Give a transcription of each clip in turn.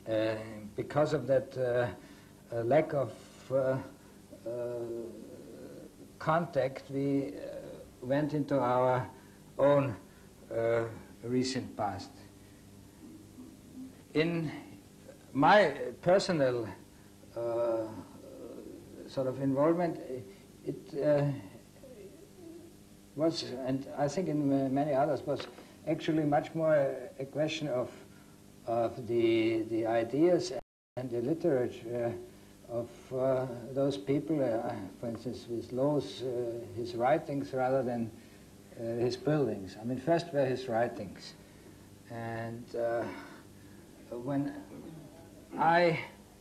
because of that lack of contact, we went into our own recent past. In my personal sort of involvement, it was, and I think in many others, was actually much more a question of the ideas and the literature of those people, for instance, with Low's, his writings rather than his buildings. I mean, first were his writings. And when I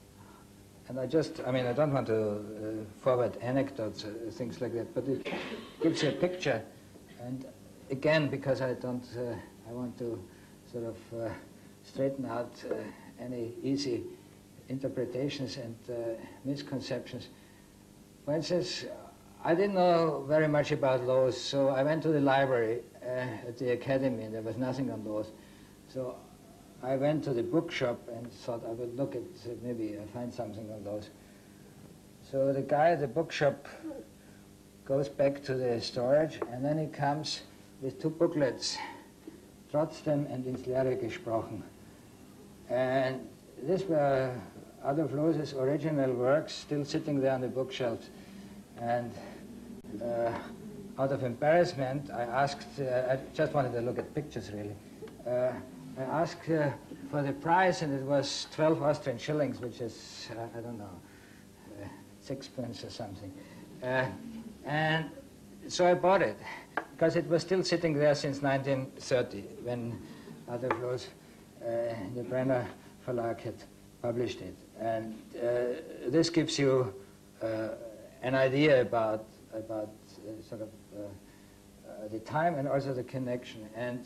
don't want to forward anecdotes, things like that, but it gives you a picture. And again, because I want to sort of straighten out any easy interpretations and misconceptions. For instance, I didn't know very much about Low's, so I went to the library at the academy, and there was nothing on Low's. So I went to the bookshop and thought I would look at, maybe find something on Low's. So the guy at the bookshop goes back to the storage, and then he comes with two booklets, Trotzdem and ins Leere gesprochen. And these were Adolf Loos's original works, still sitting there on the bookshelves. And out of embarrassment, I asked, I just wanted to look at pictures really. I asked for the price, and it was 12 Austrian shillings, which is, I don't know, 6 pence or something. And so I bought it, because it was still sitting there since 1930, when Adolf Loos, the Brenner Verlag had published it. And this gives you an idea about sort of the time and also the connection. And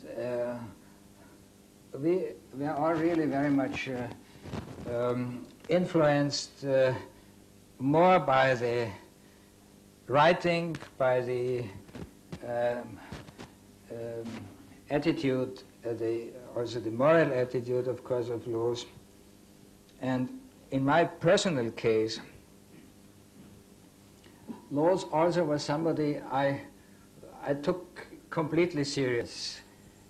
we are all really very much influenced more by the writing, by the attitude, also the moral attitude, of course, of Loos. And in my personal case, Loos also was somebody I took completely serious.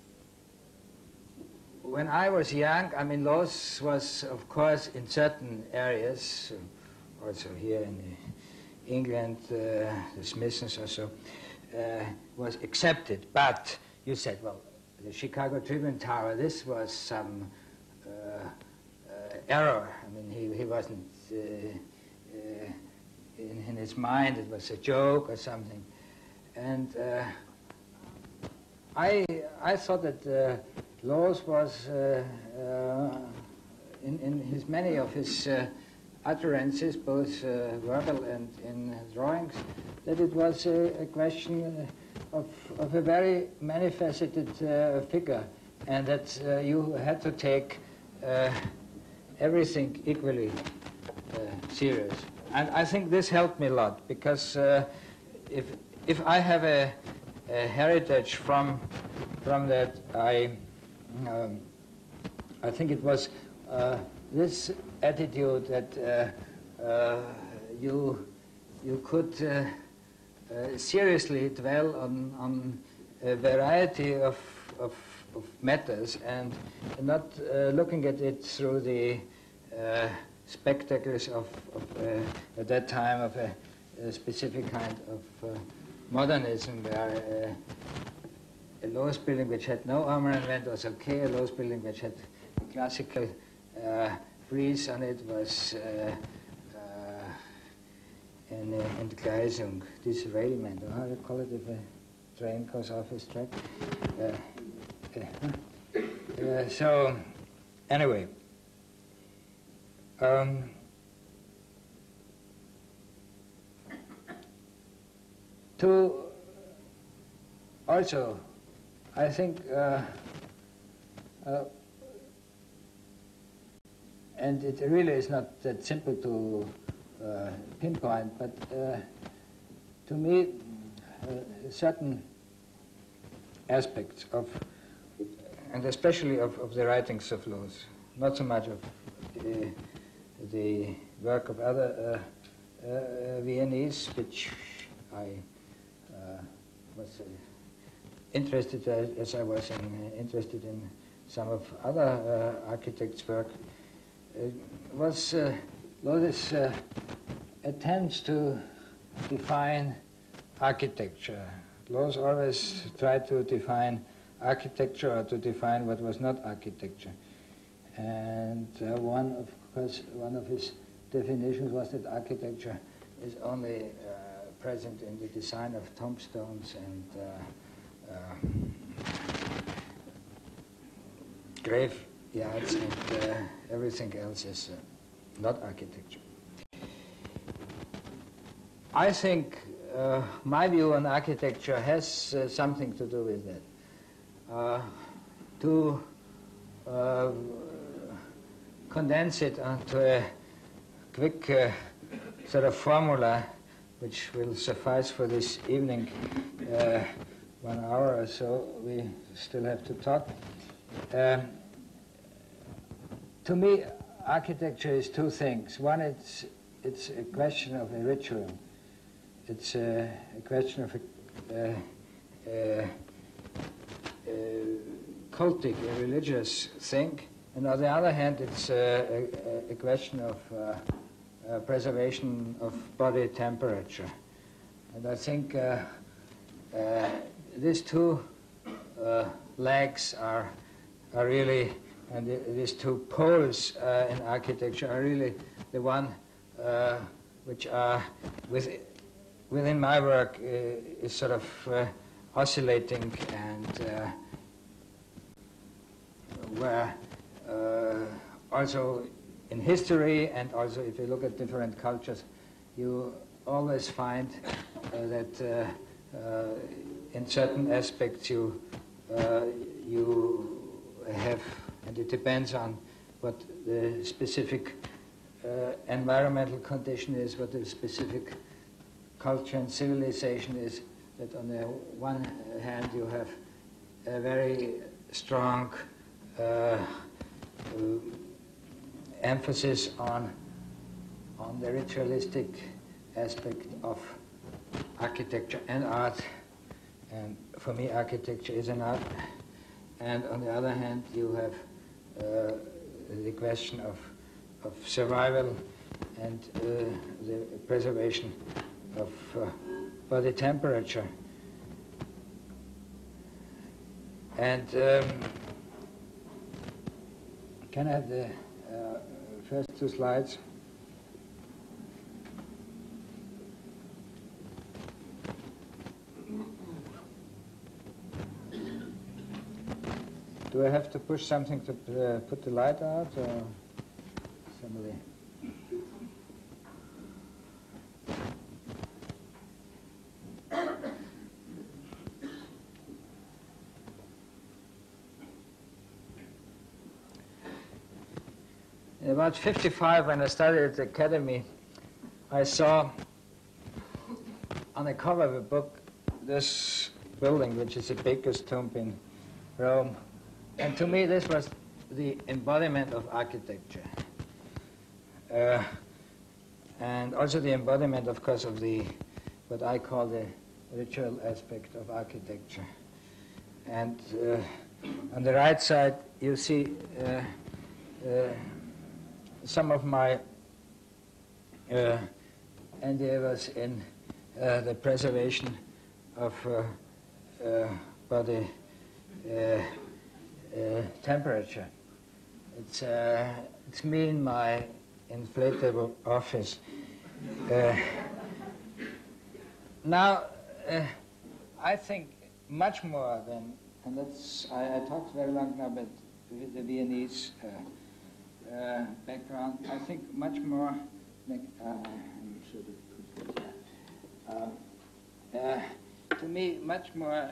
When I was young, I mean, Loos was, of course, in certain areas, also here in England, the Smithsons or so, was accepted. But you said, well, the Chicago Tribune Tower, this was some error. I mean, he wasn't, in his mind, it was a joke or something. And I thought that Loos was, in his many of his utterances, both verbal and in drawings, that it was a question of a very many-faceted figure, and that you had to take everything equally serious. And I think this helped me a lot, because if I have a heritage from that, I think it was this attitude that you could seriously dwell on a variety of matters, and not looking at it through the spectacles of at that time of a specific kind of modernism, where a Loos building which had no armament was okay, a Loos building which had classical frieze on it was an Entgleisung, derailment, or how do you call it if a train goes off its track? So, anyway, to also, I think, and it really is not that simple to pinpoint, but to me, certain aspects of, and especially of the writings of Loos, not so much of the work of other Viennese, which I was interested, as I was interested in some of other architects' work, was Loth's attempts to define architecture. Loth always tried to define architecture or to define what was not architecture. And one of his definitions was that architecture is only present in the design of tombstones and graveyards, and everything else is not architecture. I think my view on architecture has something to do with that. To condense it onto a quick sort of formula, which will suffice for this evening, 1 hour or so, we still have to talk. To me, architecture is two things. One, it's a question of a ritual. It's a question of a cultic, a religious thing. And on the other hand, it's a question of preservation of body temperature. And I think these two legs are really, and these two poles in architecture are really the one which are within my work is sort of oscillating, and where also in history, and also if you look at different cultures, you always find that in certain aspects you have, and it depends on what the specific environmental condition is, what the specific culture and civilization is, that on the one hand you have a very strong emphasis on the ritualistic aspect of architecture and art, and for me architecture is an art, and on the other hand you have the question of survival and the preservation of body temperature. And can I have the first two slides? Do I have to push something to put the light out, or somebody? In about 55, when I studied at the academy, I saw on the cover of a book this building, which is a baker's tomb in Rome. And to me, this was the embodiment of architecture. And also the embodiment, of course, of what I call the ritual aspect of architecture. And on the right side, you see some of my endeavors in the preservation of body temperature. It's me in my inflatable office. Now, I think much more than, and that's, I talked very long now about the Viennese background. I think much more, to me, much more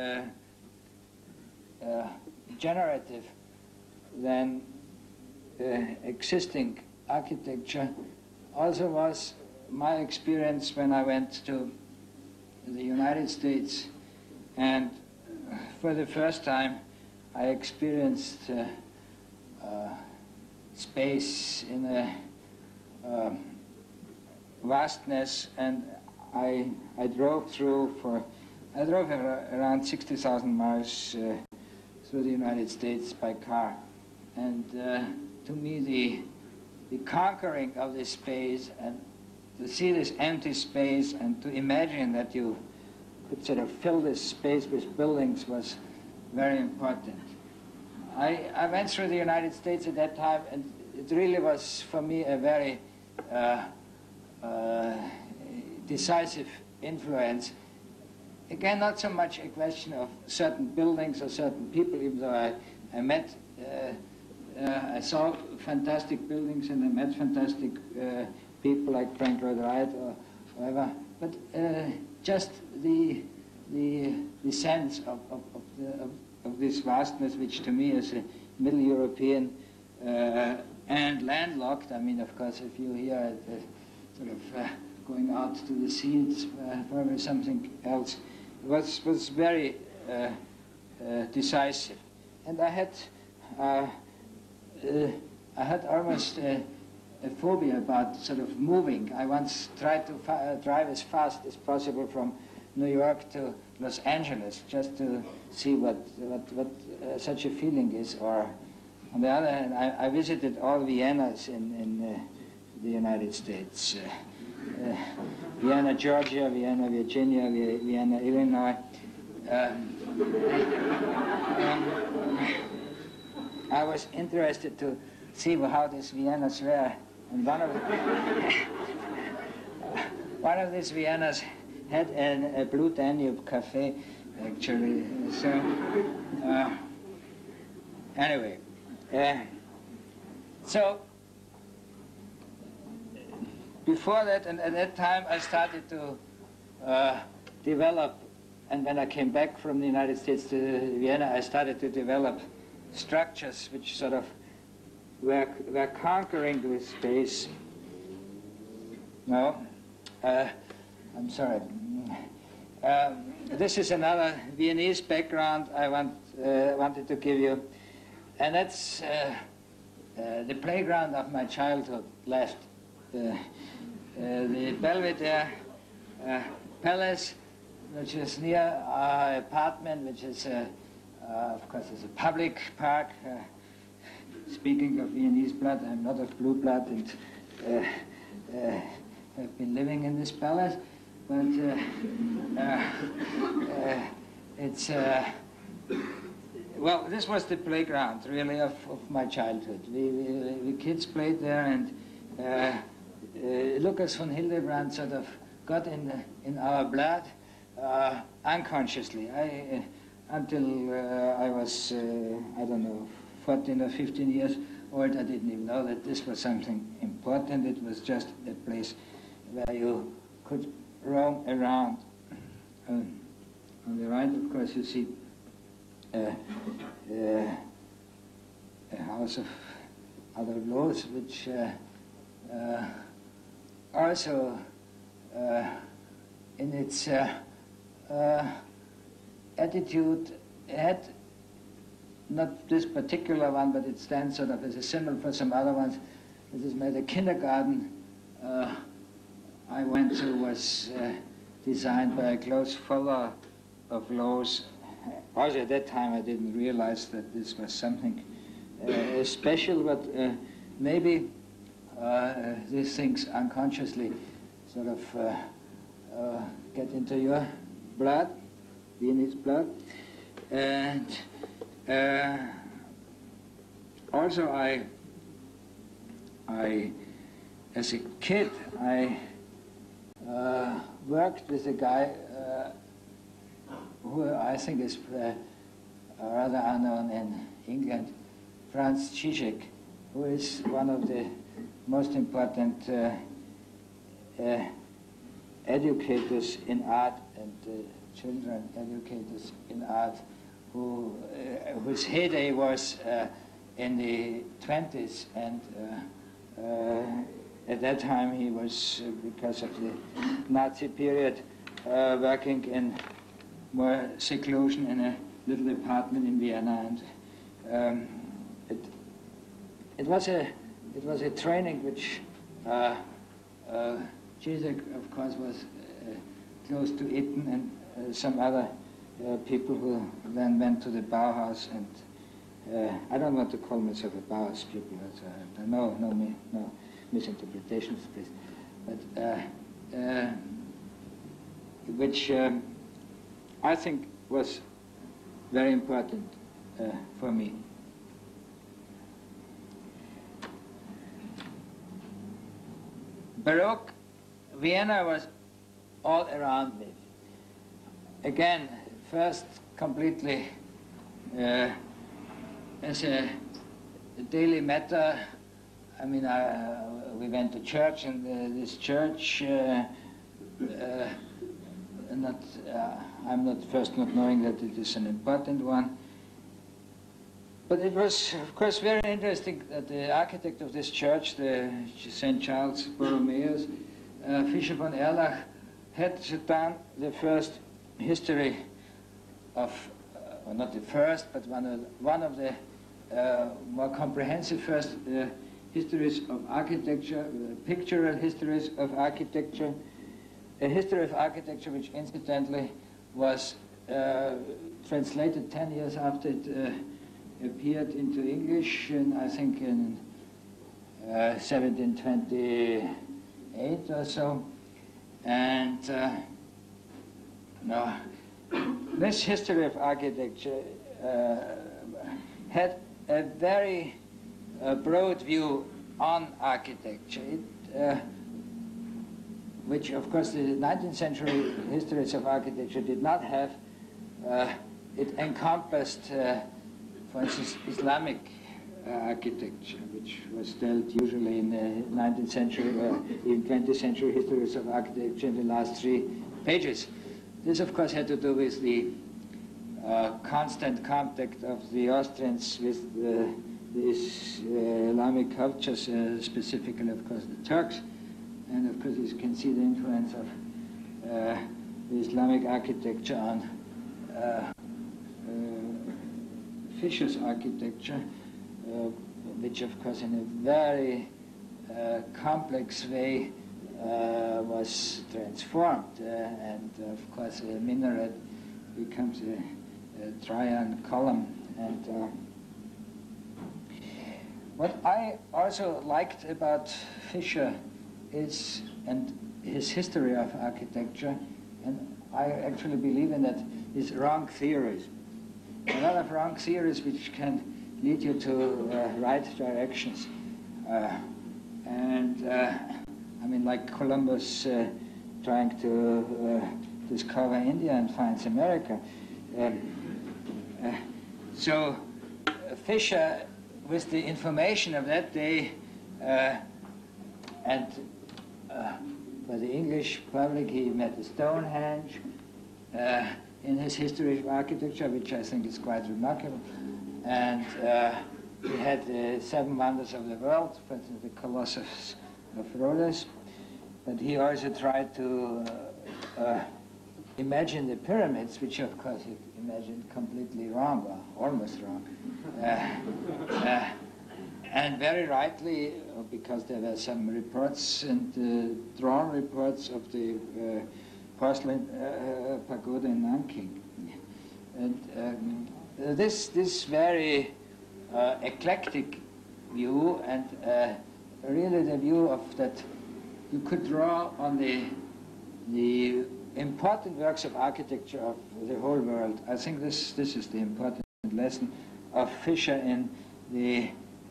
generative than existing architecture also was my experience when I went to the United States, and for the first time I experienced space, in a vastness, and I drove around 60,000 miles through the United States by car, and to me the conquering of this space, and to see this empty space and to imagine that you could sort of fill this space with buildings was very important. I went through the United States at that time, and it really was for me a very decisive influence. Again, not so much a question of certain buildings or certain people, even though I saw fantastic buildings and I met fantastic people like Frank Lloyd Wright or whatever, but just the sense of this vastness, which to me as a Middle European and landlocked, I mean, of course, if you hear sort of going out to the sea, it's probably something else. It was very decisive, and I had almost a phobia about sort of moving. I once tried to drive as fast as possible from New York to Los Angeles just to see what such a feeling is. Or on the other hand, I visited all Viennas in the United States. Vienna, Georgia, Vienna, Virginia, Vienna, Illinois. I was interested to see how these Viennas were, and one of these Viennas had a Blue Danube cafe, actually. So anyway, so before that, and at that time, I started to develop, and when I came back from the United States to Vienna, I started to develop structures which sort of were conquering this space. No, I'm sorry. This is another Viennese background I wanted to give you, and that's the playground of my childhood left. The Belvedere Palace, which is near our apartment, which is, of course, is a public park. Speaking of Viennese blood, I'm not of blue blood, and I've been living in this palace, but it's, well, this was the playground, really, of my childhood. We kids played there, and Lucas von Hildebrand sort of got in our blood unconsciously. Until I was, I don't know, 14 or 15 years old, I didn't even know that this was something important. It was just a place where you could roam around. On the right, of course, you see a house of other laws, which also in its attitude had, not this particular one, but it stands sort of as a symbol for some other ones. This is the kindergarten I went to was designed by a close follower of Lowe's. Also at that time I didn't realize that this was something special, but maybe these things unconsciously sort of get into your blood, Viennese blood. And also I, as a kid, I worked with a guy who I think is rather unknown in England, Franz Zizek, who is one of the most important educators in art and children educators in art, whose heyday was in the 20s, and at that time he was, because of the Nazi period, working in more seclusion in a little apartment in Vienna, and it was a it was a training which Zizek, of course, was close to Itten and some other people who then went to the Bauhaus, and I don't want to call myself a Bauhaus pupil, no misinterpretations, please, but which I think was very important for me. Baroque Vienna was all around me. Again, first completely as a daily matter. I mean, we went to church, and this church, I'm not knowing that it is an important one. But it was, of course, very interesting that the architect of this church, the St. Charles Borromeus, Fischer von Erlach, had done the first history of, or not the first, but one of the more comprehensive first histories of architecture, pictorial histories of architecture, a history of architecture which incidentally was translated 10 years after it appeared into English, and I think in 1728 or so. And this history of architecture had a very broad view on architecture, which of course the 19th century histories of architecture did not have. It encompassed for instance, Islamic architecture, which was dealt usually in the 19th century or even 20th century histories of architecture in the last 3 pages. This, of course, had to do with the constant contact of the Austrians with the Islamic cultures, specifically, of course, the Turks. And, of course, you can see the influence of the Islamic architecture on Fischer's architecture, which of course in a very complex way was transformed, and of course a minaret becomes a triune column. And what I also liked about Fischer is, and his history of architecture, and I actually believe in that, is wrong theories. A lot of wrong theories which can lead you to right directions. I mean, like Columbus trying to discover India and finds America. So Fischer, with the information of that day, and for the English public, he met the Stonehenge, in his history of architecture, which I think is quite remarkable. And he had the 7 wonders of the world, for instance, the Colossus of Rhodes. But he also tried to imagine the pyramids, which of course he imagined completely wrong, or almost wrong. And very rightly, because there were some reports and drawn reports of the porcelain pagoda in Nanking. And this very eclectic view, and really the view of that you could draw on the important works of architecture of the whole world. I think this is the important lesson of Fischer in the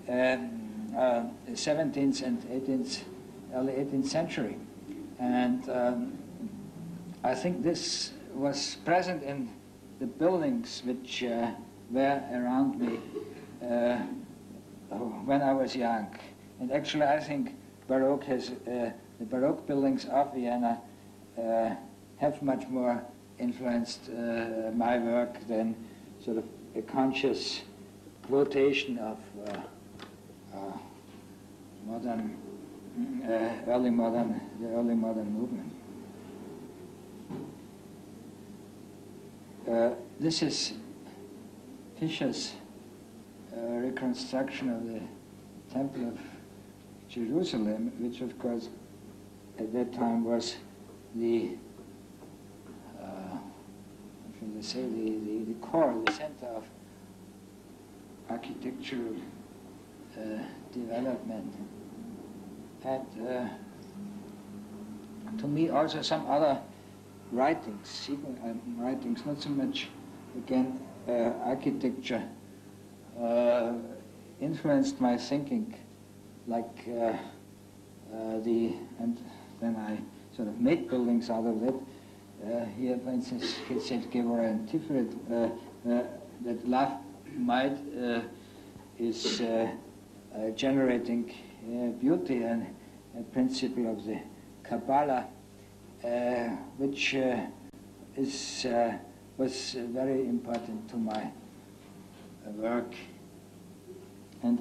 17th and 18th, early 18th century. And I think this was present in the buildings which were around me when I was young. And actually I think Baroque has, the Baroque buildings of Vienna have much more influenced my work than sort of a conscious quotation of modern, the early modern movement. This is Fischer's reconstruction of the Temple of Jerusalem, which of course at that time was the, what should I say, the core, the center of architectural development. And to me also some other writings, even writings, not so much, again, architecture, influenced my thinking, like and then I sort of made buildings out of it. Here, for instance, he said Gevora and Tiferet, that love might is generating beauty, and a principle of the Kabbalah, which was very important to my work. And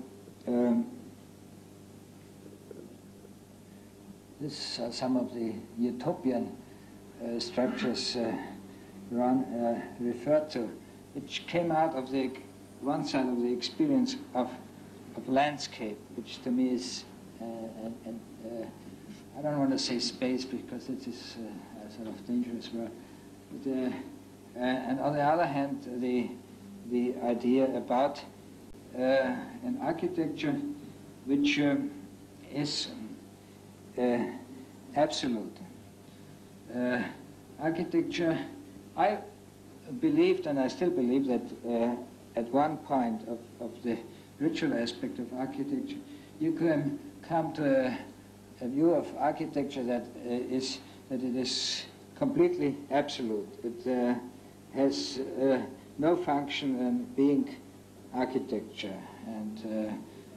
these are some of the utopian structures Ron referred to, which came out of the one side of the experience of landscape, which to me is, I don't want to say space because it is a sort of dangerous word, but, and on the other hand, the idea about an architecture which is absolute. Architecture, I believed, and I still believe, that at one point of the ritual aspect of architecture, you can come to a view of architecture that it is completely absolute. It has no function in being architecture, and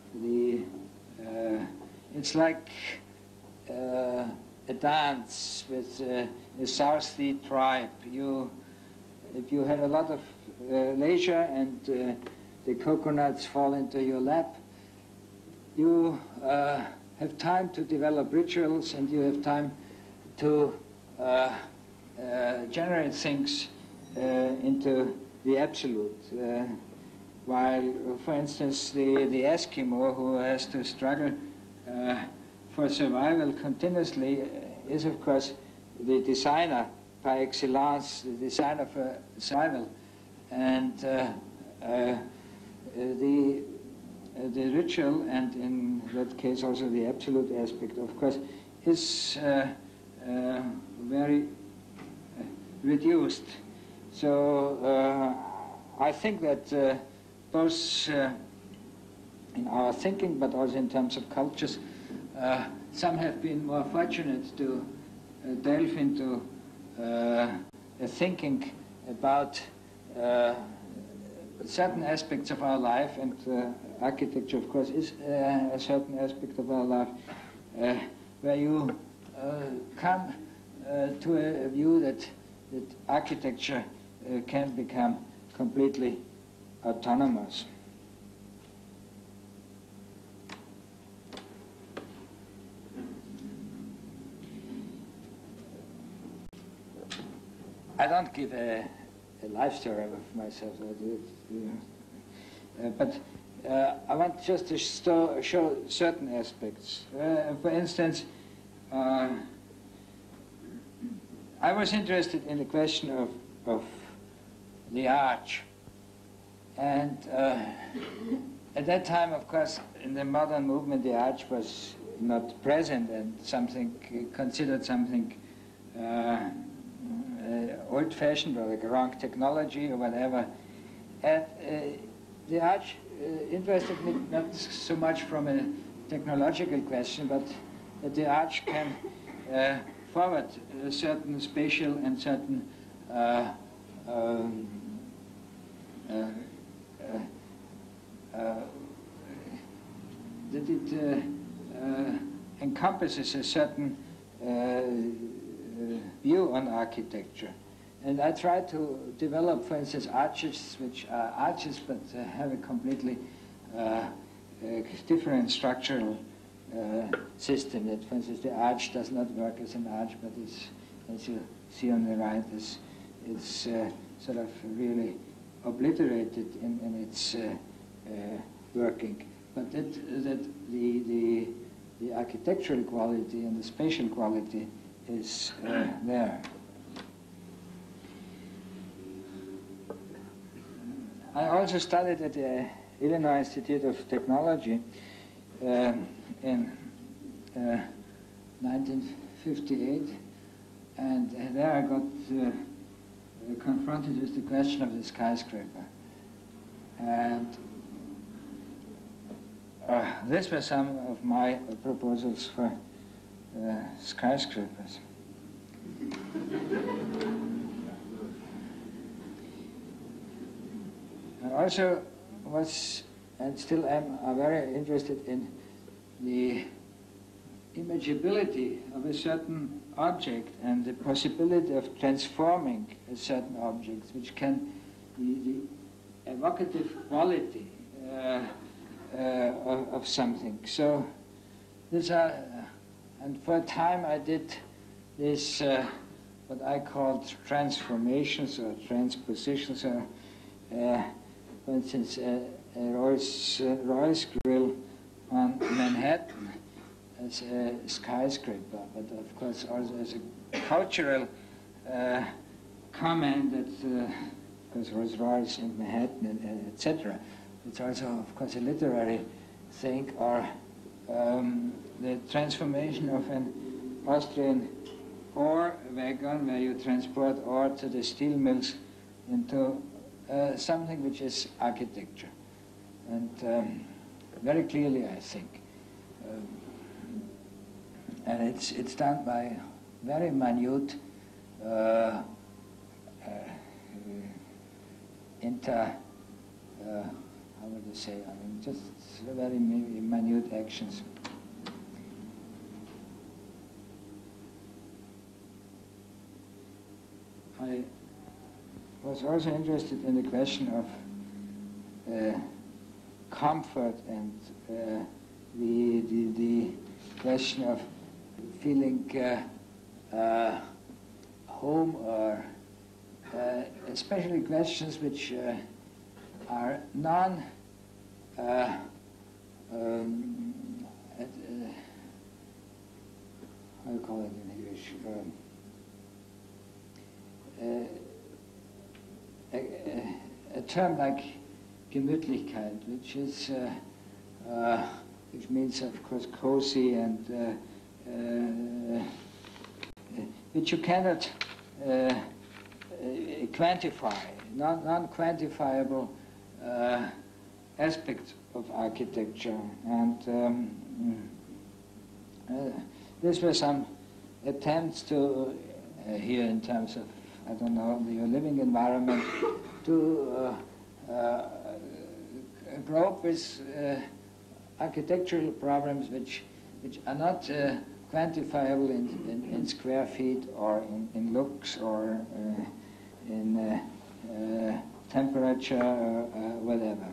it's like a dance with a South Sea tribe. If you have a lot of leisure and the coconuts fall into your lap, you have time to develop rituals, and you have time to generate things into the absolute. While, for instance, the Eskimo, who has to struggle for survival continuously, is of course the designer par excellence, the designer for survival. And the ritual, and in that case also the absolute aspect, of course, is very reduced. So I think that both in our thinking, but also in terms of cultures, some have been more fortunate to delve into thinking about certain aspects of our life, and architecture, of course, is a certain aspect of our life, where you come to a view that architecture can become completely autonomous. I don't give a life story of myself, but I want just to show certain aspects. For instance, I was interested in the question of the arch, and at that time, of course, in the modern movement, the arch was not present, and considered something old-fashioned, or the wrong technology or whatever. And the arch interested me not so much from a technological question, but that the arch can forward a certain spatial and certain that it encompasses a certain view on architecture. And I try to develop, for instance, arches, which are arches but have a completely different structural system. That, for instance, the arch does not work as an arch, but it's, as you see on the right, it's sort of really obliterated in its working. but that the architectural quality and the spatial quality is there. I also studied at the Illinois Institute of Technology in 1958, and there I got confronted with the question of the skyscraper. And these were some of my proposals for skyscrapers. I also was, and still am, very interested in the imageability of a certain object and the possibility of transforming a certain object, which can be the evocative quality of something. So these are, and for a time I did this, what I called transformations or transpositions, or for instance, Royce Grill on Manhattan as a skyscraper, but of course also as a cultural comment that, because Rolls-Royce in Manhattan, etc. It's also, of course, a literary thing, or the transformation of an Austrian ore wagon where you transport ore to the steel mills into something which is architecture. And very clearly, I think. And it's done by very minute how would you say, I mean, just very minute actions. I was also interested in the question of comfort and the question of feeling home, or especially questions which are how do you call it in English? A term like Gemütlichkeit, which is which means, of course, cozy, and which you cannot quantify, non-quantifiable aspects of architecture. And these were some attempts to, here in terms of, I don't know, your living environment, to grope with architectural problems which are not quantifiable in square feet, or in looks, or in temperature, or whatever.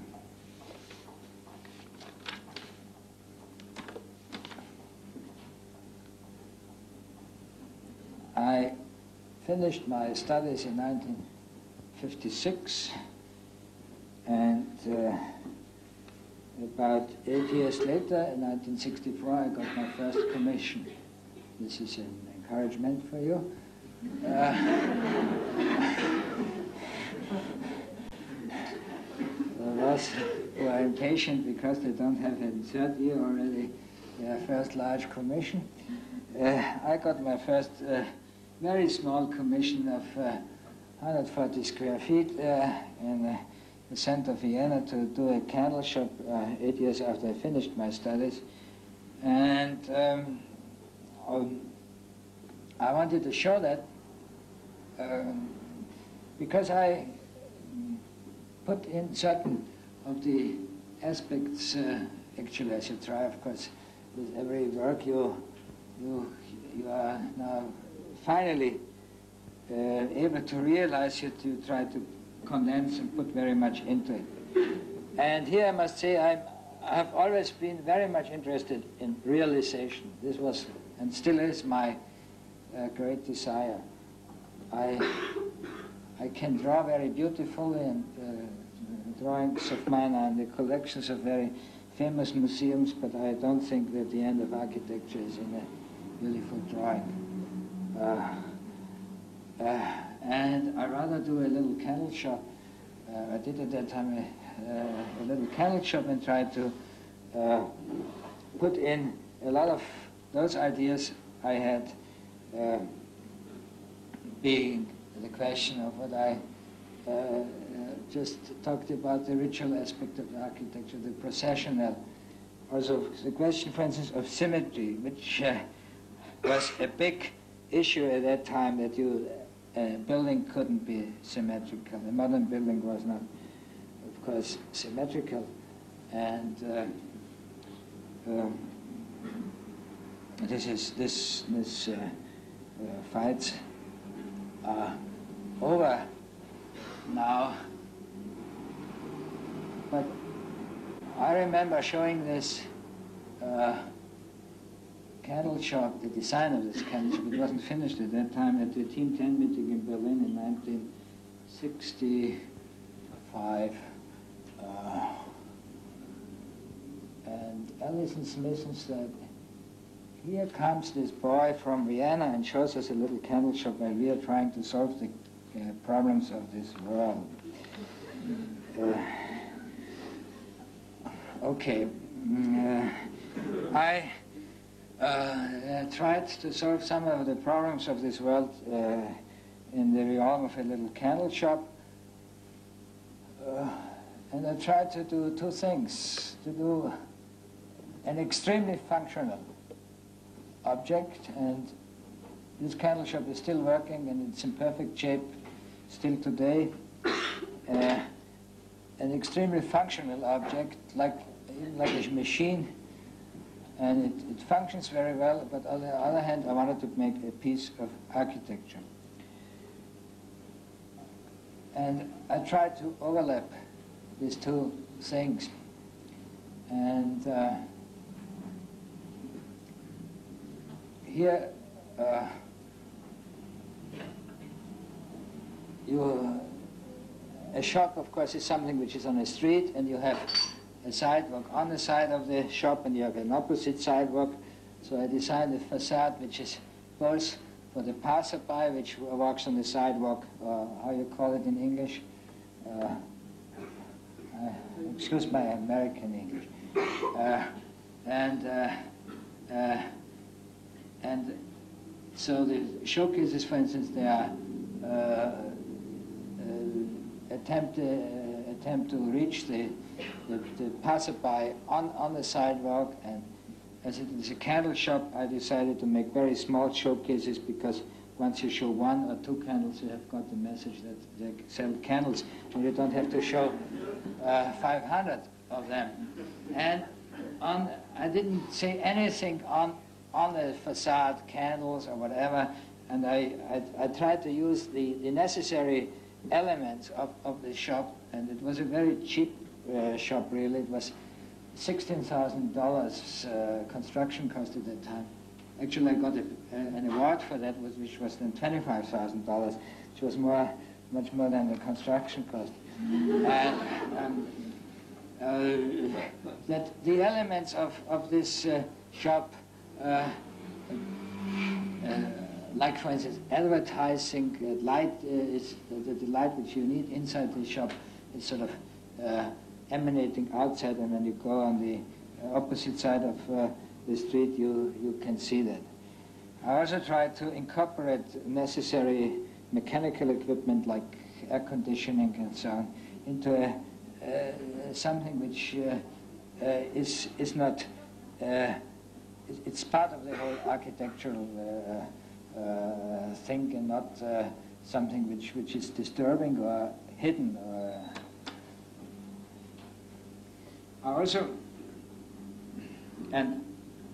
I finished my studies in 1956, and about 8 years later, in 1964, I got my first commission. This is an encouragement for you. Those who are impatient because they don't have in third year already their first large commission. I got my first very small commission of 140 square feet in the center of Vienna to do a candle shop 8 years after I finished my studies. And I wanted to show that because I put in certain of the aspects, actually I should try, of course, with every work you are now finally able to realize it, you try to condense and put very much into it. And here I must say I have always been very much interested in realization. This was and still is my great desire. I can draw very beautifully, and drawings of mine are in the collections of very famous museums, but I don't think that the end of architecture is in a beautiful drawing. And I rather do a little candle shop. I did at that time a little candle shop and tried to put in a lot of those ideas I had, being the question of what I just talked about, the ritual aspect of the architecture, the processional. Also the question, for instance, of symmetry, which was a big issue at that time, that a building couldn't be symmetrical. A modern building was not, of course, symmetrical. And this fights are over now. But I remember showing this candle shop, the design of this candle shop. It wasn't finished at that time, at the Team 10 meeting in Berlin in 1965. And Alison Smith said, "Here comes this boy from Vienna and shows us a little candle shop where we are trying to solve the problems of this world." Okay. I tried to solve some of the problems of this world in the realm of a little candle shop. And I tried to do two things. To do an extremely functional object, and this candle shop is still working and it's in perfect shape still today. An extremely functional object, like a machine, and it functions very well, but on the other hand, I wanted to make a piece of architecture. And I tried to overlap these two things. And here a shop, of course, is something which is on a street, and you have a sidewalk on the side of the shop, and you have an opposite sidewalk. So I designed a facade which is both for the passerby, which walks on the sidewalk, how you call it in English? Excuse my American English. And so the showcases, for instance, they are attempt to reach the passerby on the sidewalk. And as it is a candle shop, I decided to make very small showcases, because once you show one or two candles, you have got the message that they sell candles, and you don't have to show 500 of them. And I didn't say anything on the facade, candles or whatever, and I tried to use the necessary elements of the shop, and it was a very cheap shop, really. It was $16,000 construction cost at that time. Actually, I got an award for that, which was then $25,000, which was much more than the construction cost. And that the elements of this shop, like, for instance, advertising, light is the light which you need inside the shop is sort of emanating outside, and when you go on the opposite side of the street, you can see that. I also tried to incorporate necessary mechanical equipment like air conditioning and so on into something which is not, it's part of the whole architectural thing, and not something which is disturbing or hidden. I also, and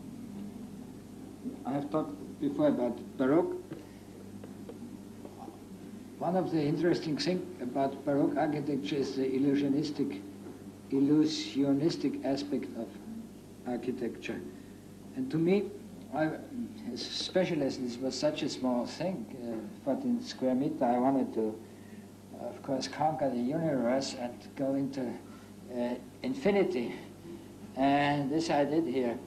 I have talked before about Baroque. One of the interesting things about Baroque architecture is the illusionistic aspect of architecture. And to me, especially as this was such a small thing, 14 square meter, I wanted to, of course, conquer the universe and go into infinity. And this I did here.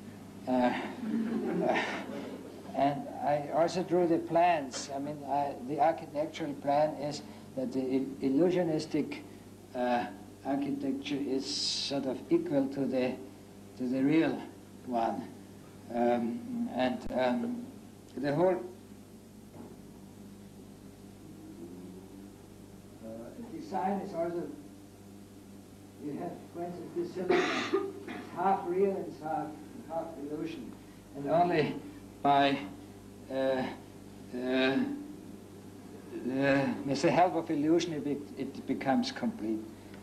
And I also drew the plans. I mean, the architectural plan is that the illusionistic architecture is sort of equal to the real one. The whole design is also, you have, for instance, this cylinder. It's half real and it's half illusion. And only by with the help of illusion it becomes complete.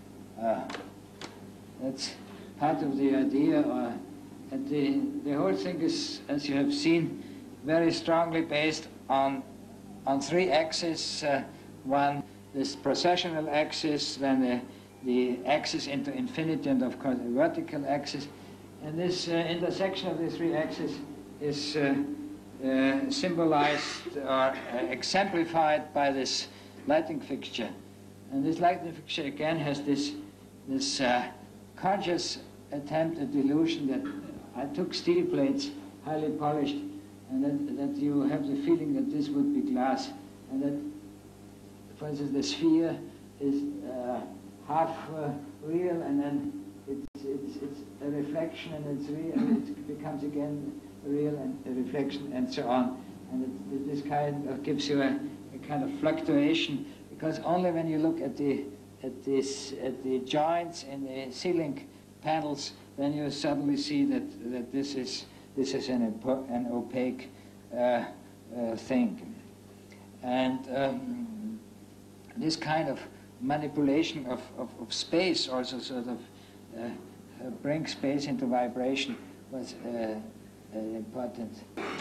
That's part of the idea. And the whole thing is, as you have seen, very strongly based on three axes. One, this processional axis, then the axis into infinity, and of course the vertical axis. And this intersection of the three axes is symbolized or exemplified by this lighting fixture. And this lighting fixture again has this conscious attempt at illusion that I took steel plates, highly polished, and that you have the feeling that this would be glass, and that, for instance, the sphere is half real, and then it's a reflection, and it's real, and it becomes again real and a reflection, and so on. And this kind of gives you a kind of fluctuation, because only when you look at the joints in the ceiling panels, then you suddenly see that this is an opaque thing. And this kind of manipulation of space also sort of brings space into vibration was an important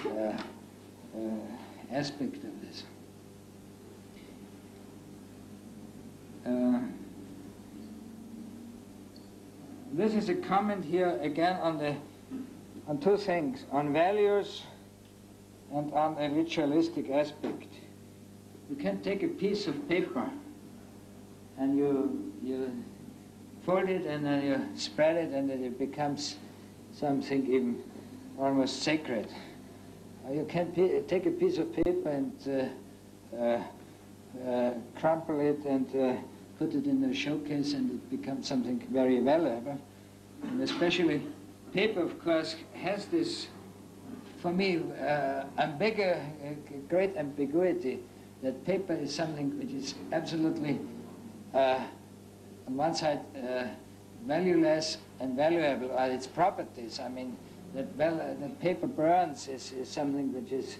aspect of this. This is a comment here again on two things, on values and on a ritualistic aspect. You can take a piece of paper and you fold it and then you spread it, and then it becomes something even almost sacred. You can take a piece of paper and crumple it and put it in a showcase, and it becomes something very valuable. And paper, of course, has this, for me, great ambiguity, that paper is something which is absolutely, on one side, valueless and valuable are its properties. I mean, that paper burns is something which is,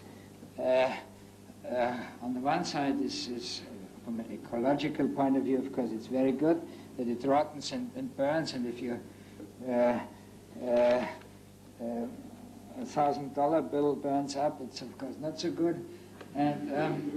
on the one side, is from an ecological point of view, of course, it's very good that it rottens and burns, and if you $1,000 bill burns up, it's of course not so good. And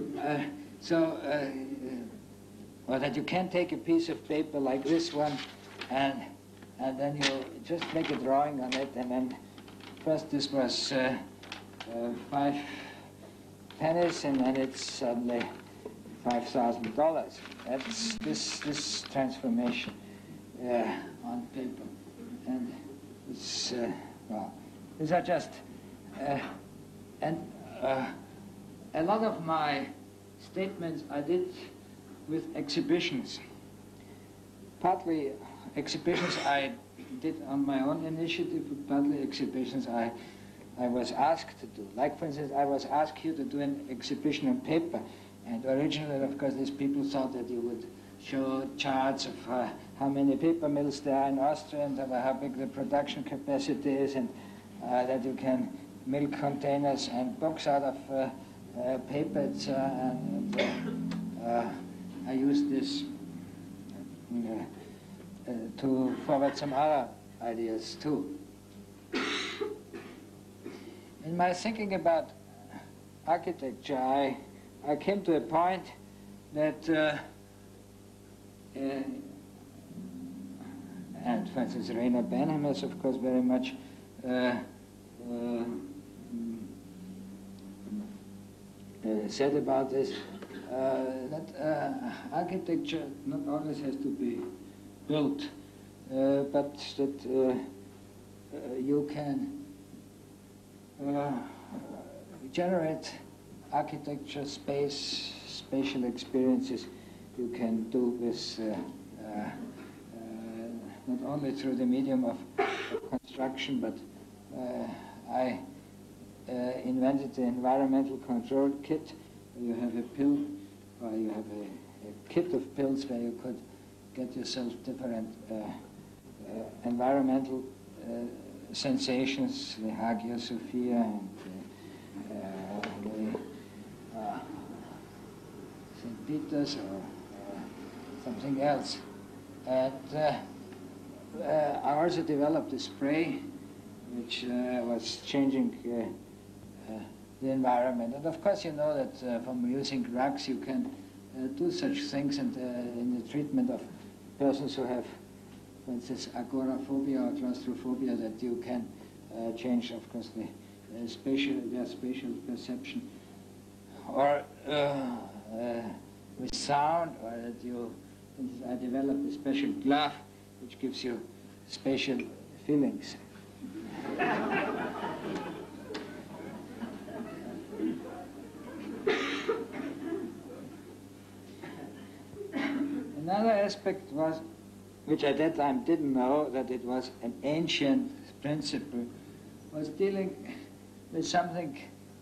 or that you can take a piece of paper like this one, and then you just make a drawing on it, and then first this was 5 pennies, and then it's suddenly $5,000. That's this transformation on paper. And it's, well, these are just, a lot of my statements I did with exhibitions. Partly exhibitions I did on my own initiative, but partly exhibitions I was asked to do. Like, for instance, I was asked here to do an exhibition on paper, and originally, of course, these people thought that you would show charts of how many paper mills there are in Austria, and how big the production capacity is, and that you can milk containers and books out of paper. I used this to forward some other ideas too. In my thinking about architecture, I came to a point that, and for instance, Rainer Benham has, of course, very much said about this, that architecture not always has to be built, but that you can generate architecture, space, spatial experiences. You can do this not only through the medium of construction, but I invented the environmental control kit. You have a pill, or you have a kit of pills where you could get yourself different environmental sensations, the Hagia Sophia and the St. Peter's or something else. And I also developed a spray which was changing the environment. And of course you know that from using drugs you can do such things, and in the treatment of persons who have, for instance, agoraphobia or claustrophobia, that you can change, of course, their spatial perception. Or with sound, or that you, I developed a special glove which gives you spatial feelings. Another aspect was, which at that time didn't know, that it was an ancient principle, was dealing with something,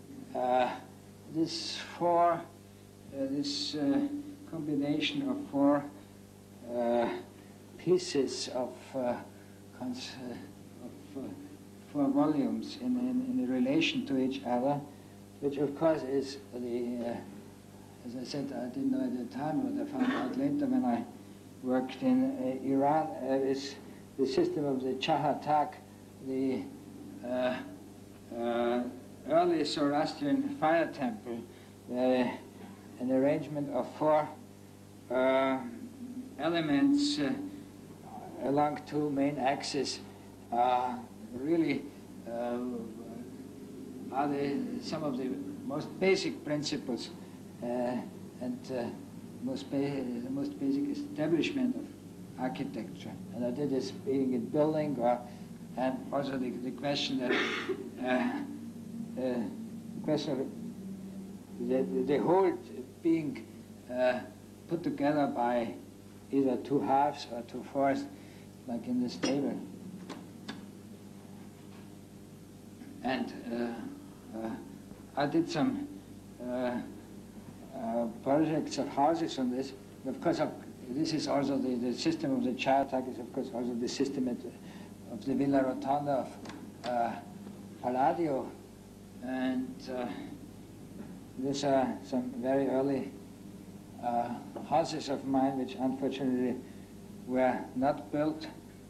this combination of four pieces of four volumes in relation to each other, which of course is the, as I said, I didn't know at the time, but I found out later when I worked in Iran, is the system of the Chahatak, the early Zoroastrian fire temple, an arrangement of four elements along two main axes, really are some of the most basic principles and the most basic establishment of architecture. And I did this being in building, and also the question that the whole being put together by either two halves or two fourths, like in this table. And I did some projects of houses on this. Of course, this is also the system of the Chahatak is of course also the system of the Villa Rotonda of Palladio, and these are some very early houses of mine which unfortunately were not built.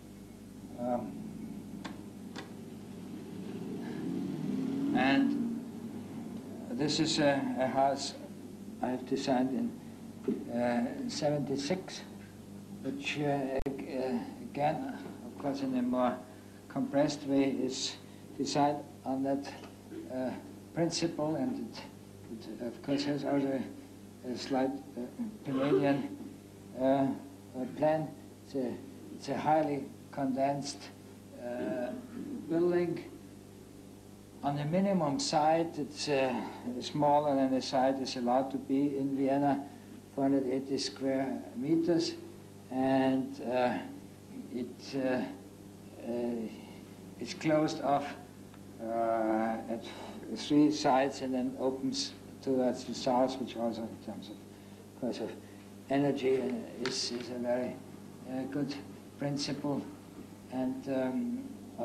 And this is a house I have designed in 76, which again, of course in a more compressed way, is designed on that principle, and it of course has also a slight Canadian plan. It's a highly condensed building. On the minimum side, it's smaller than the site is allowed to be in Vienna, 480 square meters, and it's closed off at three sides and then opens towards the south, which also in terms of course of energy is a very good principle. And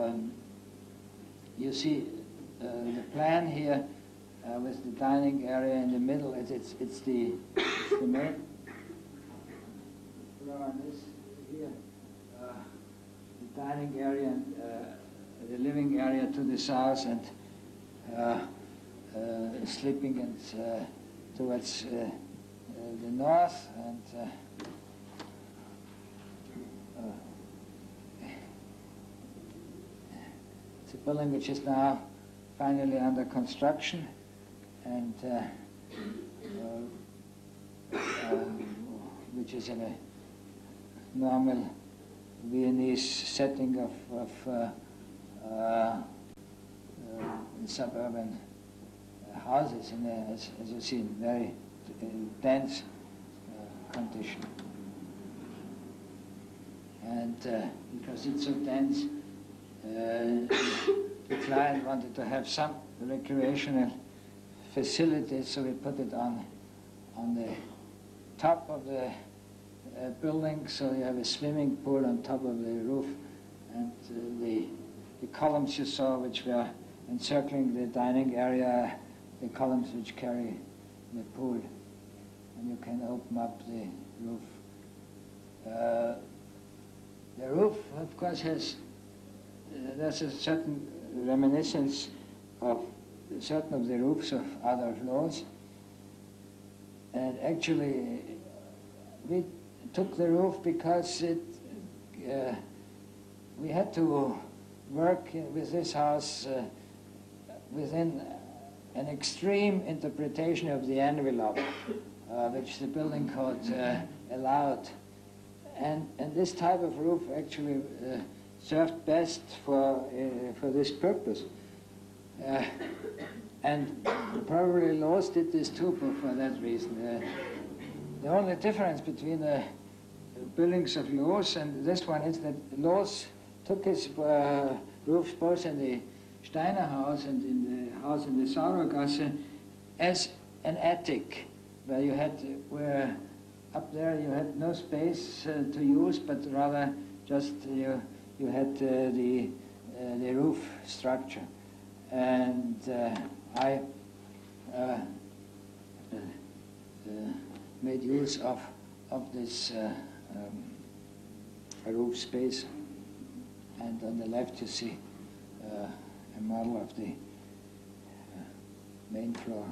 you see the plan here with the dining area in the middle. It's the main floor. This here, the dining area and the living area to the south, and sleeping and towards the north, and it's a building which is now finally under construction, and which is in a normal Viennese setting of suburban houses in as you see, in very dense condition. And because it's so dense, the client wanted to have some recreational facilities, so we put it on the top of the building, so you have a swimming pool on top of the roof, and the columns you saw, which were encircling the dining area, the columns which carry the pool, and you can open up the roof. The roof, of course, has there's a certain reminiscence of certain of the roofs of other floors, and actually we took the roof because we had to work with this house within an extreme interpretation of the envelope, which the building code allowed. And this type of roof actually served best for this purpose. And probably Laws did this too for that reason. The only difference between the buildings of Laws and this one is that Laws took his roofs both in the Steiner house and in the house in the Sauergasse as an attic, where you had, where up there you had no space to use, but rather just you had the roof structure. And I made use of this roof space. And on the left you see a model of the main floor.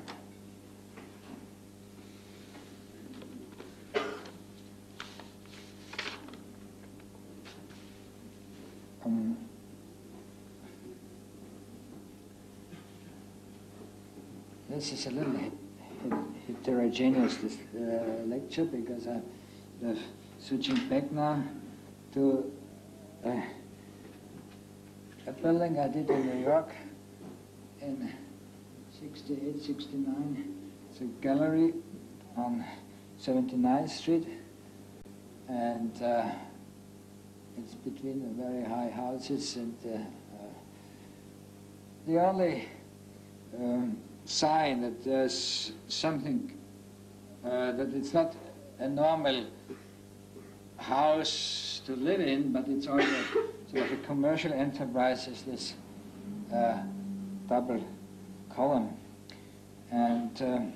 This is a little heterogeneous lecture, because I'm switching back now to a building I did in New York in 68, 69. It's a gallery on 79th Street, and it's between the very high houses, and the only sign that there's something, that it's not a normal house to live in, but it's also sort of a commercial enterprise, is this double column. And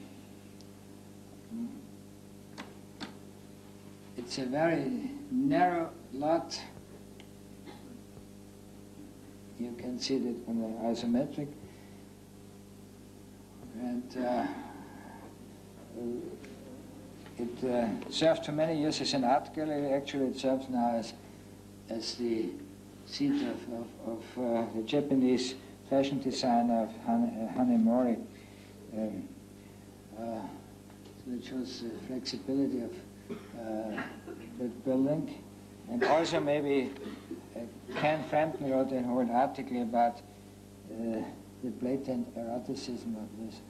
it's a very narrow lot. You can see that on the isometric. And it served for many years as an art gallery. Actually, it serves now as the seat of the Japanese fashion designer Hanemori. So it shows the flexibility of that building. And also maybe Ken Frampton wrote an whole article about the blatant eroticism of this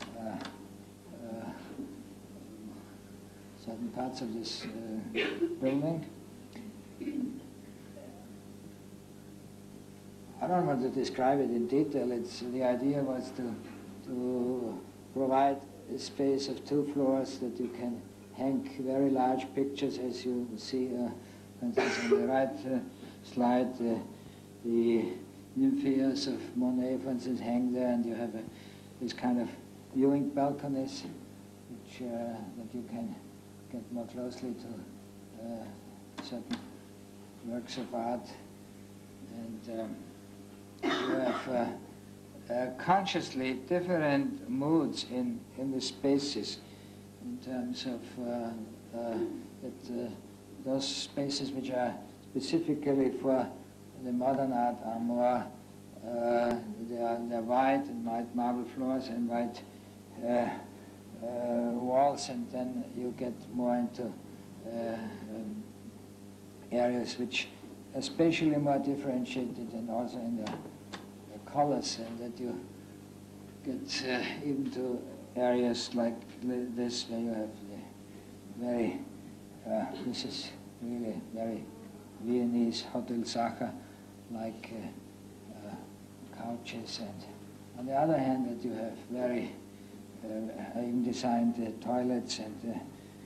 certain parts of this building. I don't want to describe it in detail. The idea was to provide a space of 2 floors that you can hang very large pictures, as you see, for instance, on the right slide, the Nymphaeas of Monet, for instance, hang there, and you have this kind of viewing balconies, which that you can get more closely to certain works of art. And you have consciously different moods in the spaces, in terms of those spaces which are specifically for the modern art are more, they're white and white marble floors and white walls, and then you get more into areas which are spatially more differentiated, and also in their colors, and that you get even to areas like this, where you have the very, this is really very Viennese hotel Sacher, like couches, and on the other hand that you have very, I even designed toilets, and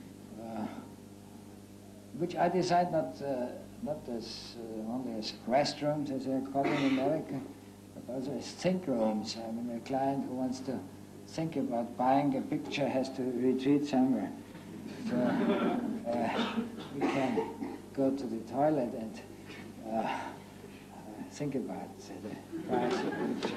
which I designed not as only as restrooms, as they call in America, but also as think rooms. I mean, a client who wants to think about buying a picture has to retreat somewhere. So we can go to the toilet and think about the price of the picture.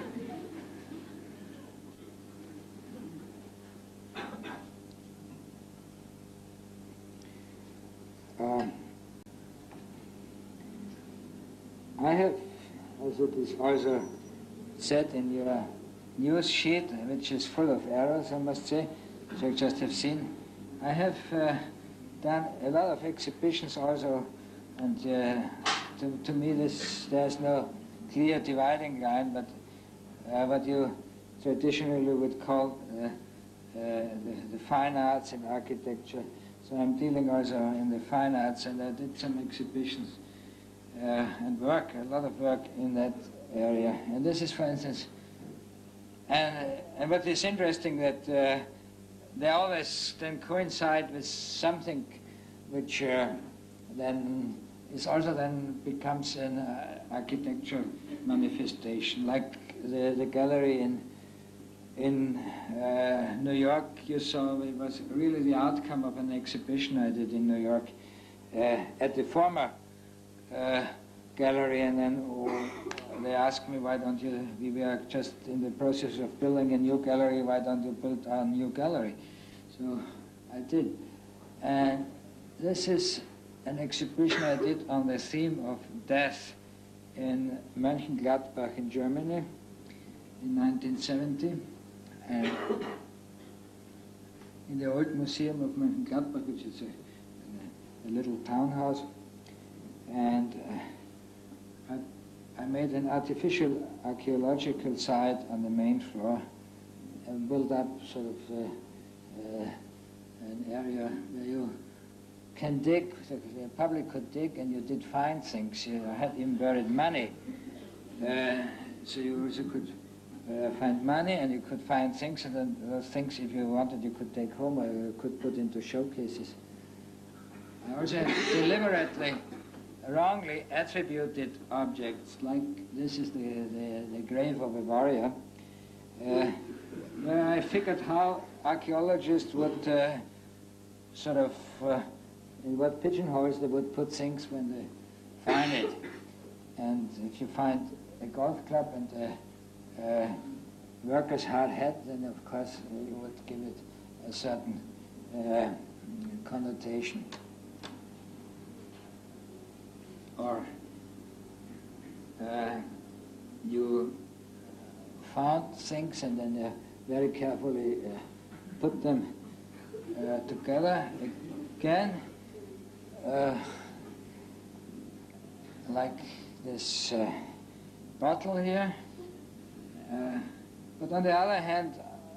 I have, as it is also said in your news sheet, which is full of errors, I must say, which I just have seen, I have done a lot of exhibitions also, and to me there's no clear dividing line, but what you traditionally would call the fine arts and architecture. So I'm dealing also in the fine arts, and I did some exhibitions and work, a lot of work in that area. And this is, for instance, and what is interesting that they always then coincide with something which then is also then becomes an architectural manifestation, like the gallery in New York you saw. It was really the outcome of an exhibition I did in New York at the former gallery, and then they asked me, why don't you, we were just in the process of building a new gallery, why don't you build a new gallery? So I did. And this is an exhibition I did on the theme of death in Mönchengladbach in Germany in 1970. And in the old museum of Mönchengladbach, which is a little townhouse. And I made an artificial archaeological site on the main floor and built up sort of an area where you can dig, so the public could dig, and you did find things. You had even buried money. So you also could find money, and you could find things, and then those things, if you wanted, you could take home, or you could put into showcases. I also deliberately, wrongly attributed objects, like this is the grave of a warrior, where I figured how archaeologists would sort of, in what pigeonholes they would put things when they find it. And if you find a golf club and a worker's hard hat, then of course you would give it a certain connotation. Or you found things and then very carefully put them together again, like this bottle here. But on the other hand,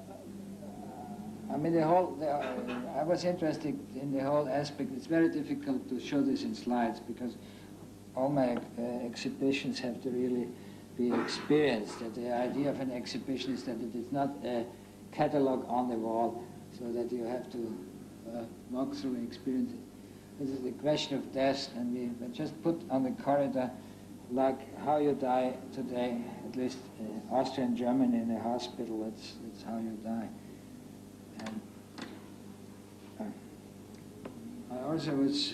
I mean, I was interested in the whole aspect. It's very difficult to show this in slides because all my exhibitions have to really be experienced. That the idea of an exhibition is that it is not a catalog on the wall, so that you have to walk through and experience it. This is the question of death, and we just put on the corridor, like how you die today, at least in Austria and Germany in a hospital, that's how you die. And I also was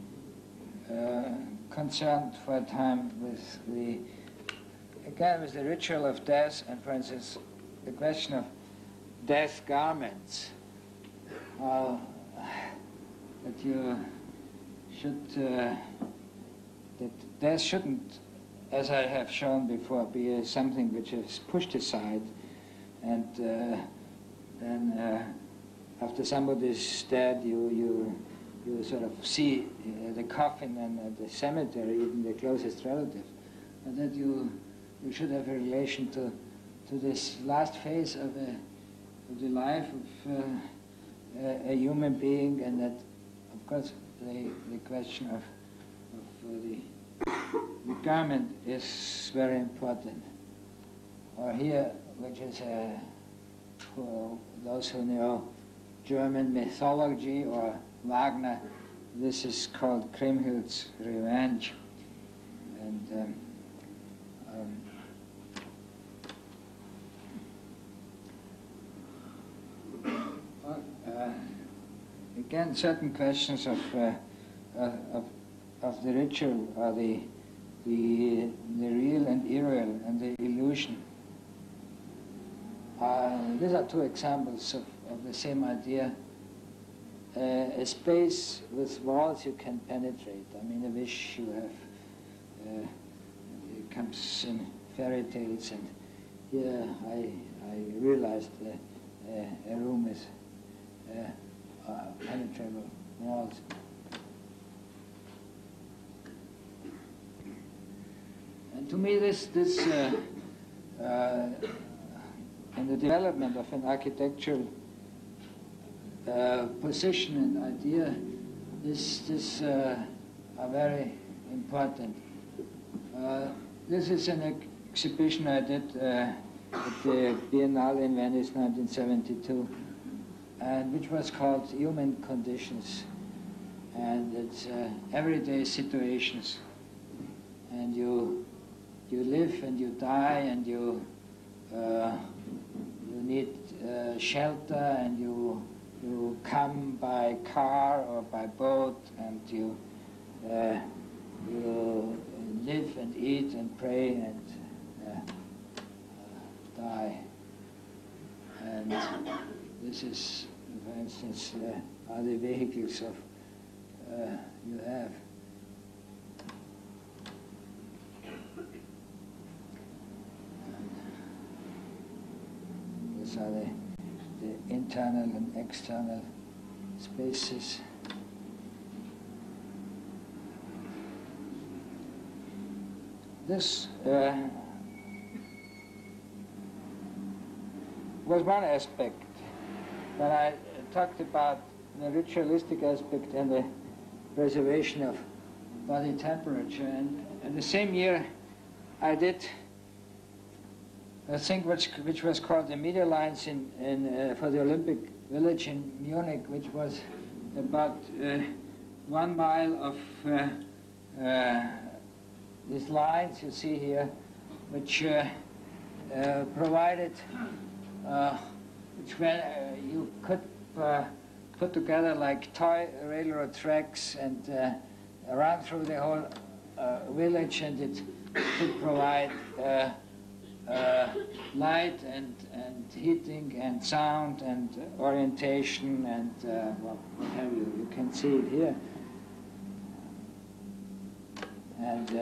concerned for a time with the ritual of death, and for instance, the question of death garments. That you should, that death shouldn't, as I have shown before, be something which is pushed aside, and then after somebody's dead, you sort of see the coffin and the cemetery, even the closest relative, and that you you should have a relation to this last phase of the life of a human being, and that, of course, the question of the garment is very important. Or here, which is for those who know German mythology or Wagner, this is called Kriemhild's Revenge. And again, certain questions of the ritual are the real and irreal and the illusion. These are two examples of the same idea. A space with walls you can penetrate. I mean, a wish you have it comes in fairy tales, and here I realized a room with penetrable walls. And to me, this in the development of an architectural position and idea, this are very important. This is an exhibition I did at the Biennale in Venice, 1972, and which was called Human Conditions, and it's everyday situations, and you live and you die, and you need shelter, and you come by car or by boat, and you live and eat and pray and die. And this is, for instance, are the vehicles of you have. These are the internal and external spaces. This was one aspect when I talked about the ritualistic aspect and the preservation of body temperature. And in the same year, I did a thing which was called the media lines for the Olympic Village in Munich, which was about 1 mile of these lines you see here, which provided, which you could put together like toy railroad tracks and run through the whole village, and it could provide light and heating and sound and orientation and what have you. You can see it here. And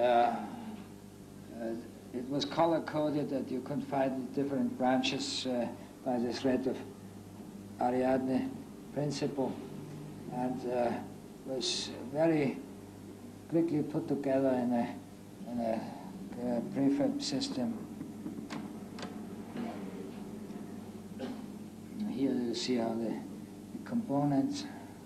it was color-coded that you could find different branches by the thread of Ariadne principle, and was very quickly put together in a prefab system. Here you see how the components,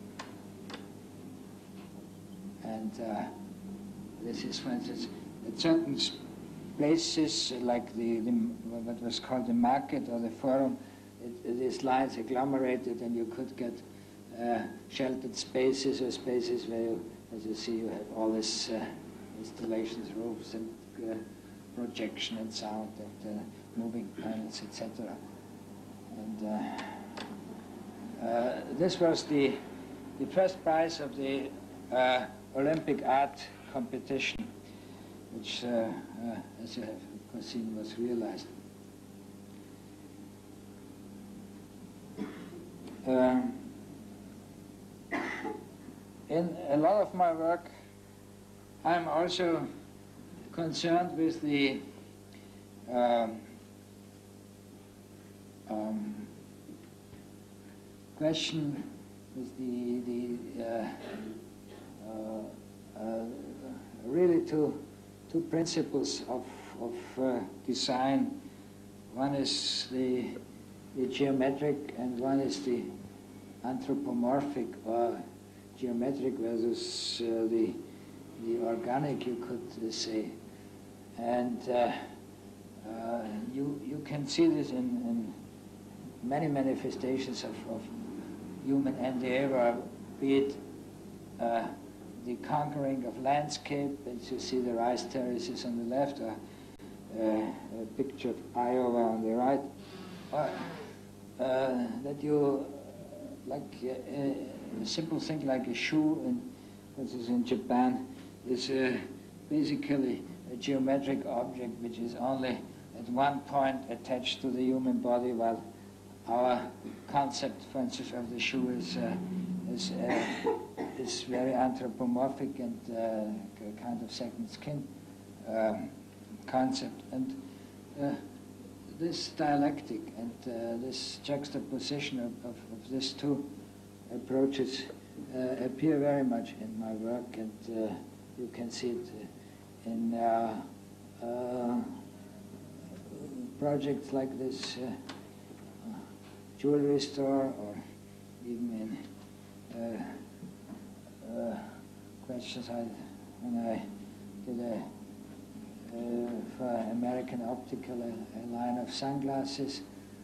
and this is, for instance, at certain places like what was called the market or the forum, these lines agglomerated, and you could get sheltered spaces or spaces where you, as you see, you have all these installations, roofs, and projection and sound and moving panels, etc. And this was the first prize of the Olympic art competition, which, as you have of course seen, was realized. In a lot of my work, I'm also concerned with the question with really two principles of of design. One is the geometric and one is the anthropomorphic or geometric versus the organic, you could say. And you can see this in many manifestations of human endeavor, be it the conquering of landscape, as you see the rice terraces on the left, or a picture of Iowa on the right, or that you, like a simple thing like a shoe, this is in Japan, is basically a geometric object which is only at one point attached to the human body, while our concept, for instance, of the shoe is very anthropomorphic and a kind of second skin concept. And this dialectic and this juxtaposition of these two approaches appear very much in my work, and you can see it in projects like this jewelry store, or even in questions when I did for American Optical a line of sunglasses,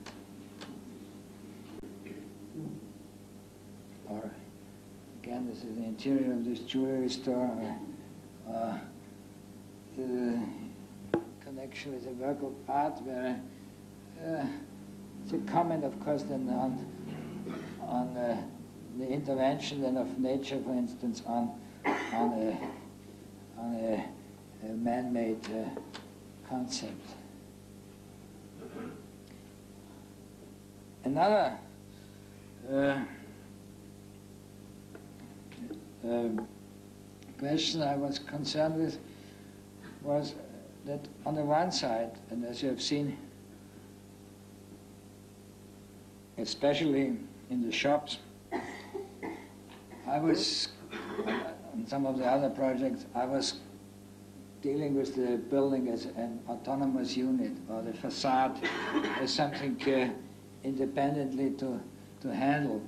or again this is the interior of this jewelry store, or the connection with a work of art where it's a comment, of course, then on the intervention then of nature, for instance, on a man-made concept. Another question I was concerned with was that on the one side, and as you have seen, especially in the shops, I was, on some of the other projects, I was dealing with the building as an autonomous unit, or the facade as something independently to handle,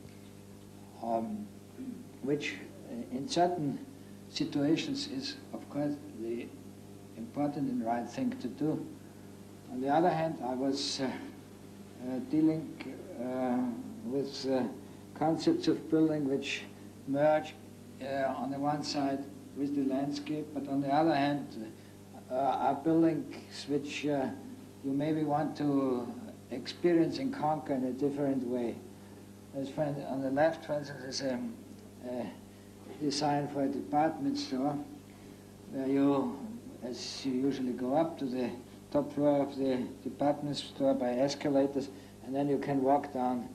which in certain situations is, of course, the important and right thing to do. On the other hand, I was dealing with concepts of building which merge on the one side with the landscape, but on the other hand are buildings which you maybe want to experience and conquer in a different way. As on the left, for instance, is a design for a department store, where you, as you usually go up to the top floor of the department store by escalators, and then you can walk down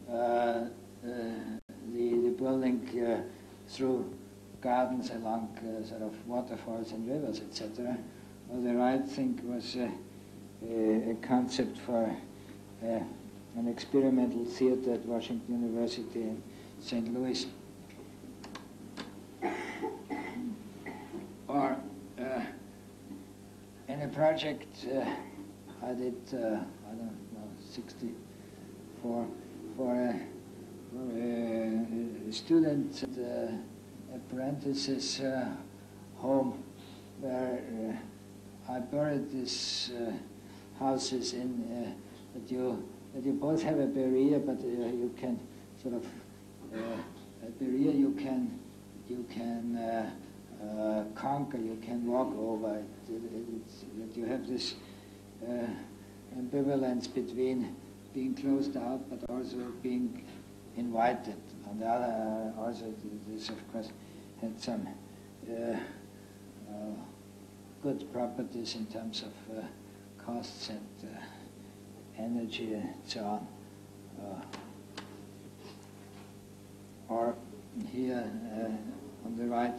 the building through gardens, along sort of waterfalls and rivers, etc. Well, the right thing was a concept for an experimental theater at Washington University in St. Louis. Or in a project I did, I don't know, 64, for a student apprentice's home, where I buried these houses in that you both have a barrier, but you can sort of a barrier you can conquer, you can walk over it. That you have this ambivalence between being closed out but also being invited. On the other, also this of course had some good properties in terms of costs and energy and so on. Or here on the right,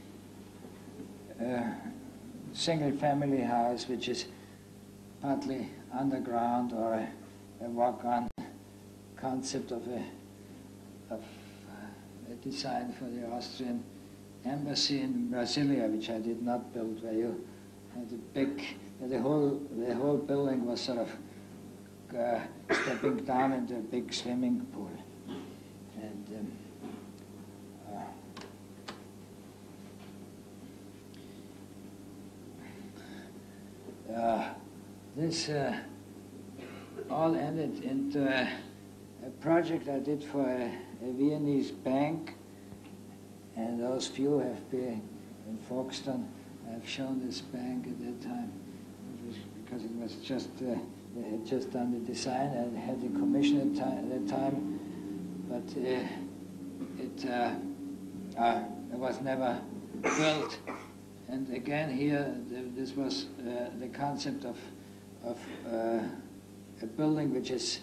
a single family house which is partly underground, or a walk-on concept of a design for the Austrian embassy in Brasilia, which I did not build, where you had the whole building was sort of stepping down into a big swimming pool. And this all ended into a project I did for a Viennese bank, and those few have been in Folkestone. I've shown this bank at that time, because it was just they had just done the design and had the commission at that time, but it was never built. And again here, this was the concept of a building which is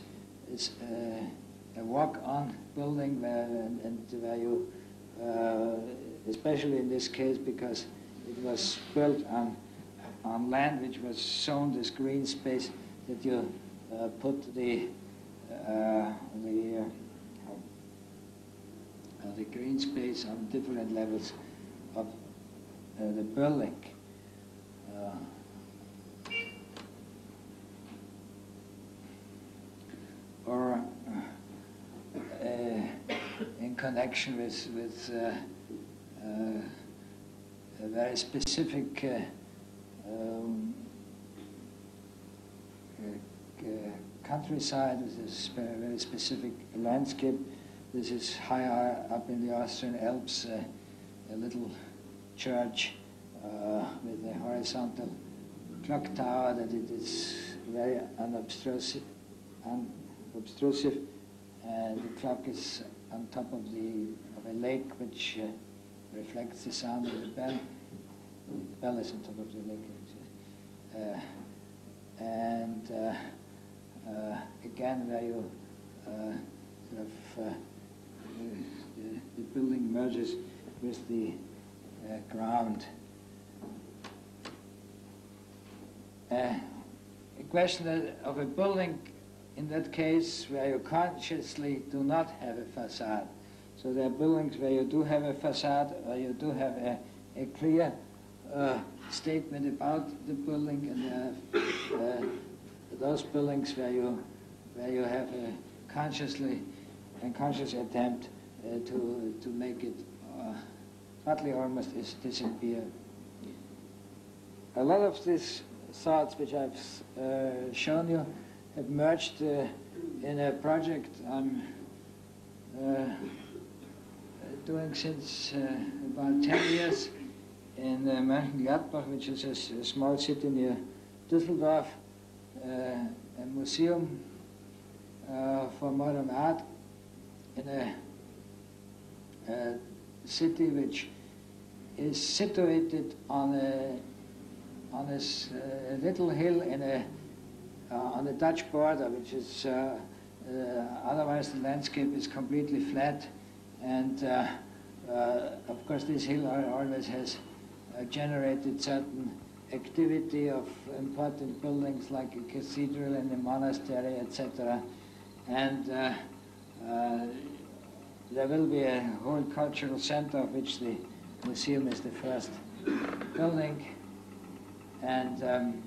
a walk-on building, where you, especially in this case, because it was built on land which was sown this green space, that you put the green space on different levels of the building. Or in connection with a very specific countryside with this very specific landscape. This is higher up in the Austrian Alps, a little church with a horizontal clock tower that it is very unobtrusive, and the clock is on top of a lake which reflects the sound of the bell. The bell is on top of the lake. Again, where you the building merges with the ground. A question of a building, in that case, where you consciously do not have a facade. So there are buildings where you do have a facade, or you do have a clear statement about the building, and there are those buildings where you have a conscious attempt to make it partly almost disappear. A lot of these thoughts which I've shown you have merged in a project I'm doing since about 10 years in Mönchengladbach, which is a small city near Düsseldorf, a museum for modern art in a city which is situated on a little hill on the Dutch border, which is otherwise the landscape is completely flat, and of course this hill always has generated certain activity of important buildings like a cathedral and a monastery, etc. And there will be a whole cultural center, of which the museum is the first building. And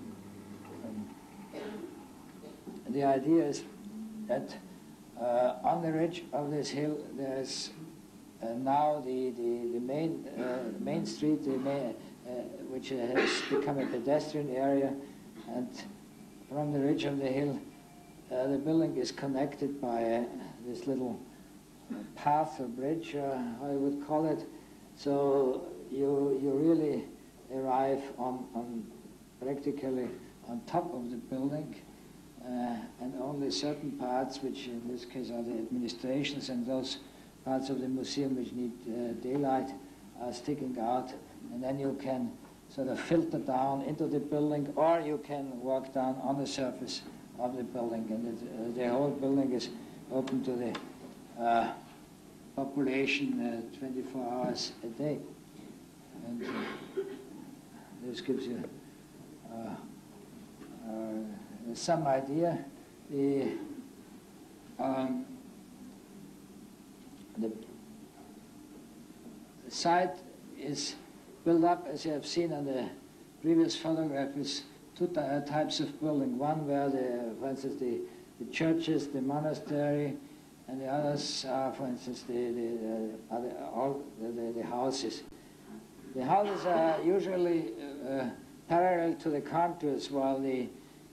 the idea is that on the ridge of this hill there is now the main street, which has become a pedestrian area, and from the ridge of the hill the building is connected by this little path or bridge, I would call it. So you really arrive on practically on top of the building, and only certain parts, which in this case are the administrations and those parts of the museum which need daylight, are sticking out, and then you can sort of filter down into the building, or you can walk down on the surface of the building, and the whole building is open to the population 24 hours a day. And this gives you some idea. The site is built up, as you have seen on the previous photograph, with two types of building. One where, for instance, the churches, the monastery, and the others are, for instance, the houses. The houses are usually parallel to the contours, while the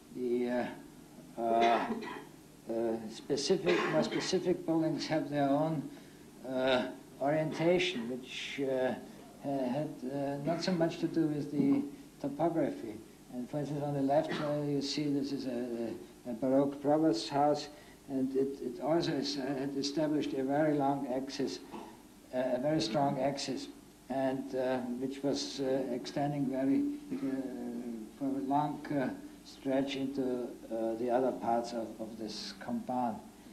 more specific buildings have their own orientation, which had not so much to do with the topography. And for instance, on the left you see this is a Baroque provost house, and it also had established a very long axis, a very strong axis, and which was extending for a long stretch into the other parts of this compound.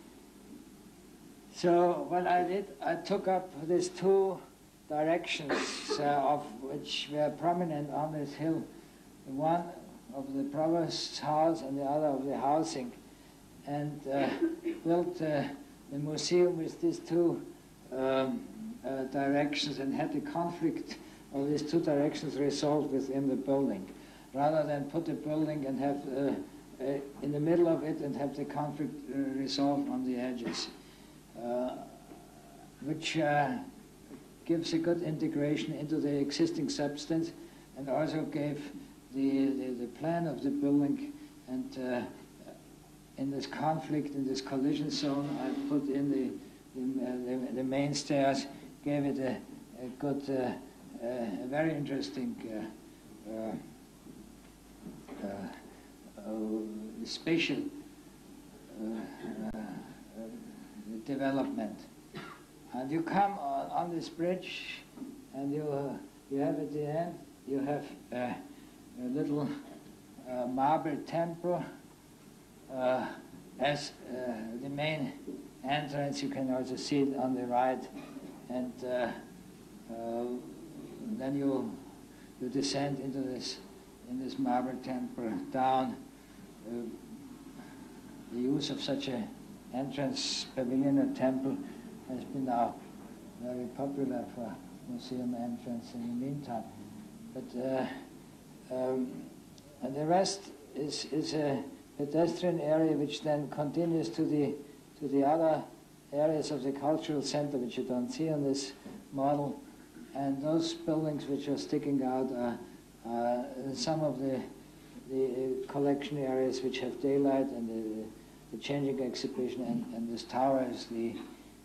So what I did, I took up these two directions of which were prominent on this hill, one of the provost's house and the other of the housing, and built the museum with these two directions, and had the conflict of these two directions resolved within the building, rather than put the building and have in the middle of it and have the conflict resolved on the edges, which gives a good integration into the existing substance, and also gave the plan of the building. And in this conflict, in this collision zone, I put in the main stairs, gave it a good, a very interesting spatial development. And you come on this bridge, and you have at the end, you have a little marble temple as the main entrance. You can also see it on the right, and then you descend into this marble temple down. The use of such an entrance pavilion or temple has been now very popular for museum entrance in the meantime. But and the rest is a pedestrian area which then continues to the other areas of the cultural center, which you don't see on this model. And those buildings which are sticking out are some of the collection areas which have daylight, and the changing exhibition, and this tower is the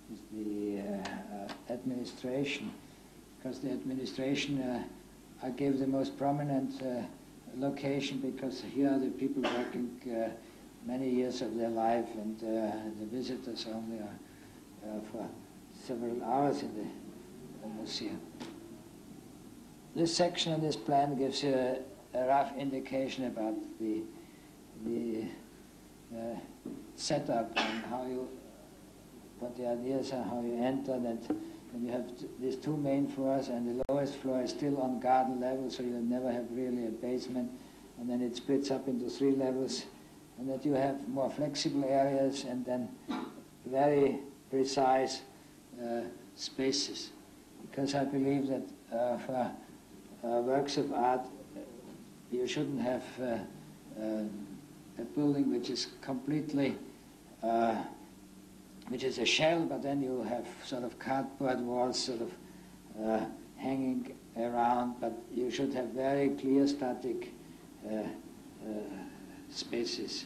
administration, because the administration I gave the most prominent location, because here are the people working many years of their life, and the visitors only are for several hours in the museum. This section in this plan gives you a rough indication about the setup and what the ideas are, how you enter. That and you have these two main floors, and the lowest floor is still on garden level, so you'll never have really a basement. And then it splits up into 3 levels, and that you have more flexible areas, and then very precise spaces. Because I believe that for works of art, you shouldn't have a building which is completely, which is a shell, but then you have sort of cardboard walls sort of hanging around, but you should have very clear static spaces.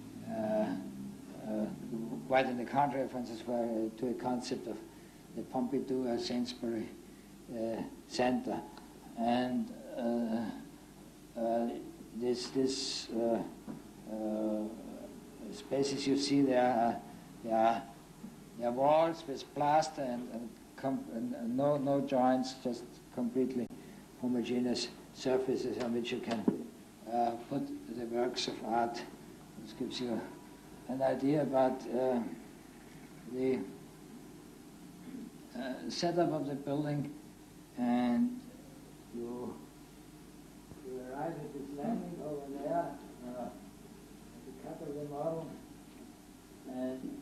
Quite in the contrary, for instance, to a concept of the Pompidou or Sainsbury Center. And this spaces you see there are walls with plaster and no joints, just completely homogeneous surfaces on which you can put the works of art. This gives you an idea about the setup of the building, and you arrive at this landing over there, at the cut of the model, and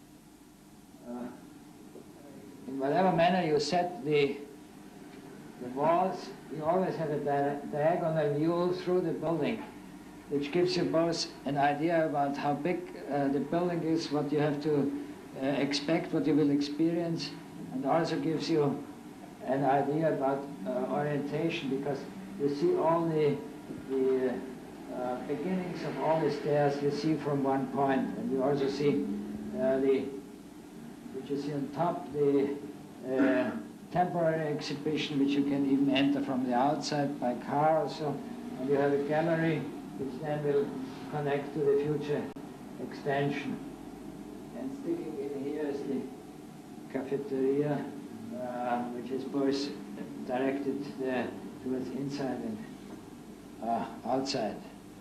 in whatever manner you set the walls, you always have a diagonal view through the building. which gives you both an idea about how big the building is, what you have to expect, what you will experience, and also gives you an idea about orientation, because you see all the beginnings of all the stairs you see from one point, and you also see which you see on top, the temporary exhibition, which you can even enter from the outside by car or so, and you have a gallery which then will connect to the future extension. And sticking in here is the cafeteria, which is both directed towards inside and outside.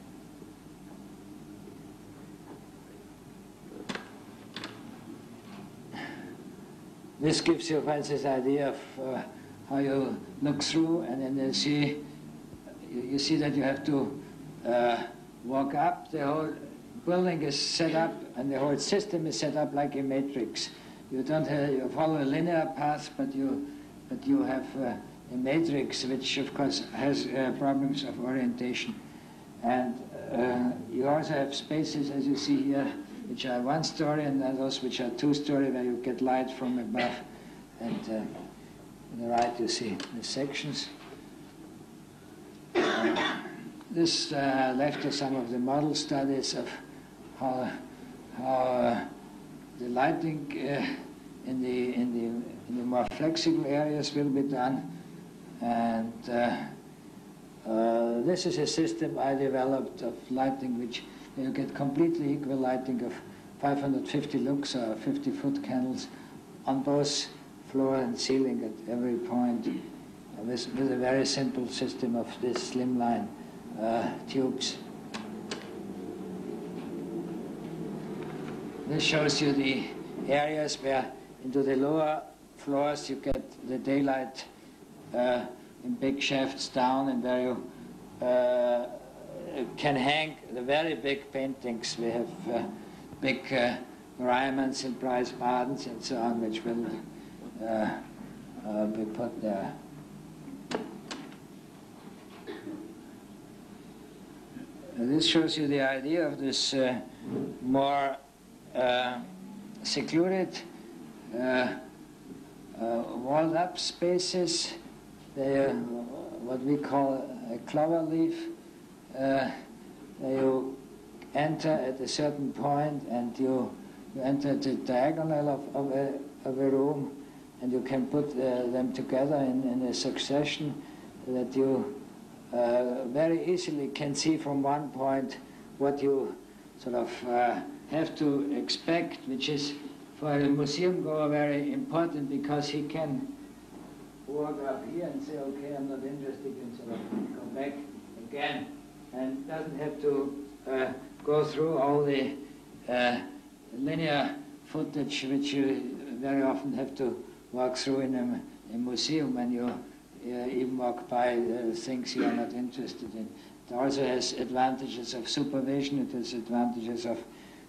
This gives you this idea of how you look through, and then you see that you have to walk up. The whole building is set up, and the whole system is set up like a matrix. You don't you follow a linear path, but you have a matrix, which of course has problems of orientation. And you also have spaces, as you see here, which are one story, and then those which are two story, where you get light from above. And on the right you see the sections. This left us some of the model studies of how the lighting in the more flexible areas will be done. And this is a system I developed of lighting, which you get completely equal lighting of 550 lux or 50-foot candles on both floor and ceiling at every point, with a very simple system of this slimline tubes. This shows you the areas where into the lower floors you get the daylight in big shafts down, and where you can hang the very big paintings. We have big Ryman's and Price Bardens and so on, which will be put there. This shows you the idea of this more secluded, walled-up spaces. They are what we call a clover leaf. You enter at a certain point, and you enter the diagonal of a room, and you can put them together in a succession that you very easily can see from one point what you sort of have to expect, which is for a museum goer very important, because he can walk up here and say, okay, I'm not interested, and sort of go back again, and doesn't have to go through all the linear footage which you very often have to walk through in a museum, when you even walk by things you are not interested in. It also has advantages of supervision. It has advantages of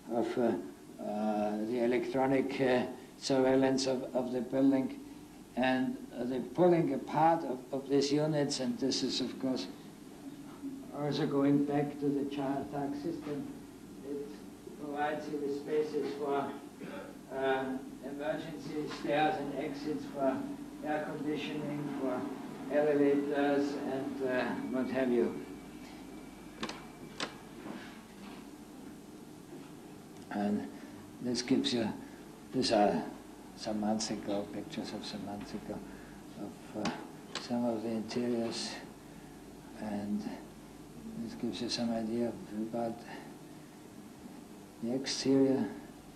the electronic surveillance of the building, and the pulling apart of these units. And this is, of course, also going back to the Chartag system. It provides you with spaces for emergency stairs and exits, for air conditioning, for elevators, and what have you. And this gives you, these are some months ago, pictures of some months ago, of some of the interiors, and this gives you some idea about the exterior.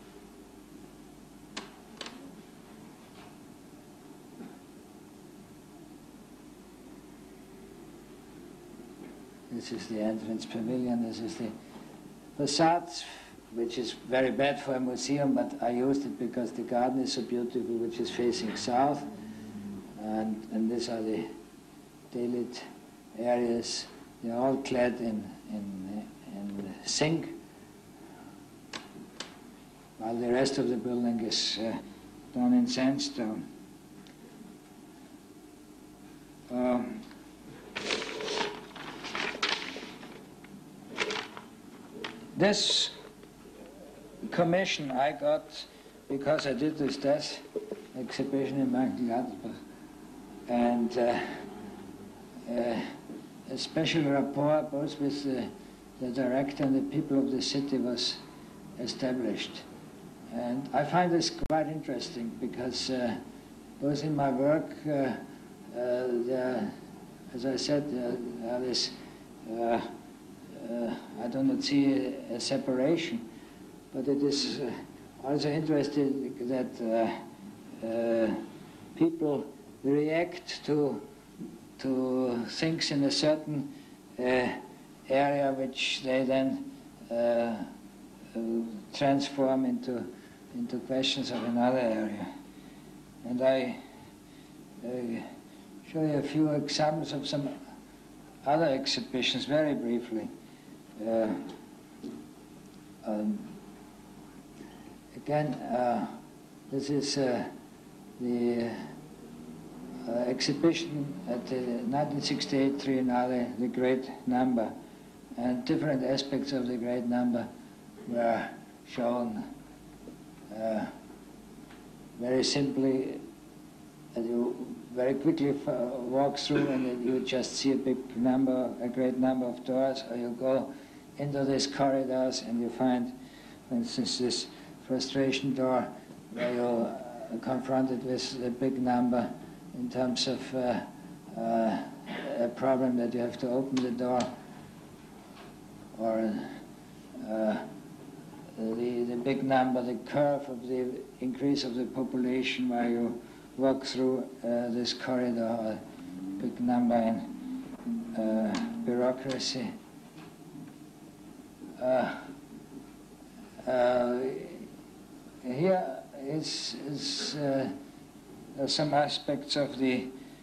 This is the entrance pavilion. This is the facade, which is very bad for a museum, but I used it because the garden is so beautiful, which is facing south. And these are the daylit areas. They're all clad in zinc, while the rest of the building is done in sandstone. This commission I got because I did this death exhibition in Mönchengladbach, and a special rapport both with the director and the people of the city was established. And I find this quite interesting because both in my work, as I said, there is, I do not see a separation, but it is also interesting that people react to things in a certain area which they then transform into questions of another area. And I show you a few examples of some other exhibitions very briefly. Again, this is the exhibition at the 1968 Triennale, The Great Number, and different aspects of the Great Number were shown very simply. You very quickly walk through and you just see a big number, a great number of doors, or you go into these corridors and you find, for instance, this frustration door where you're confronted with a big number in terms of a problem that you have to open the door, or the big number, the curve of the increase of the population where you walk through this corridor, a big number in bureaucracy. Here is some aspects of the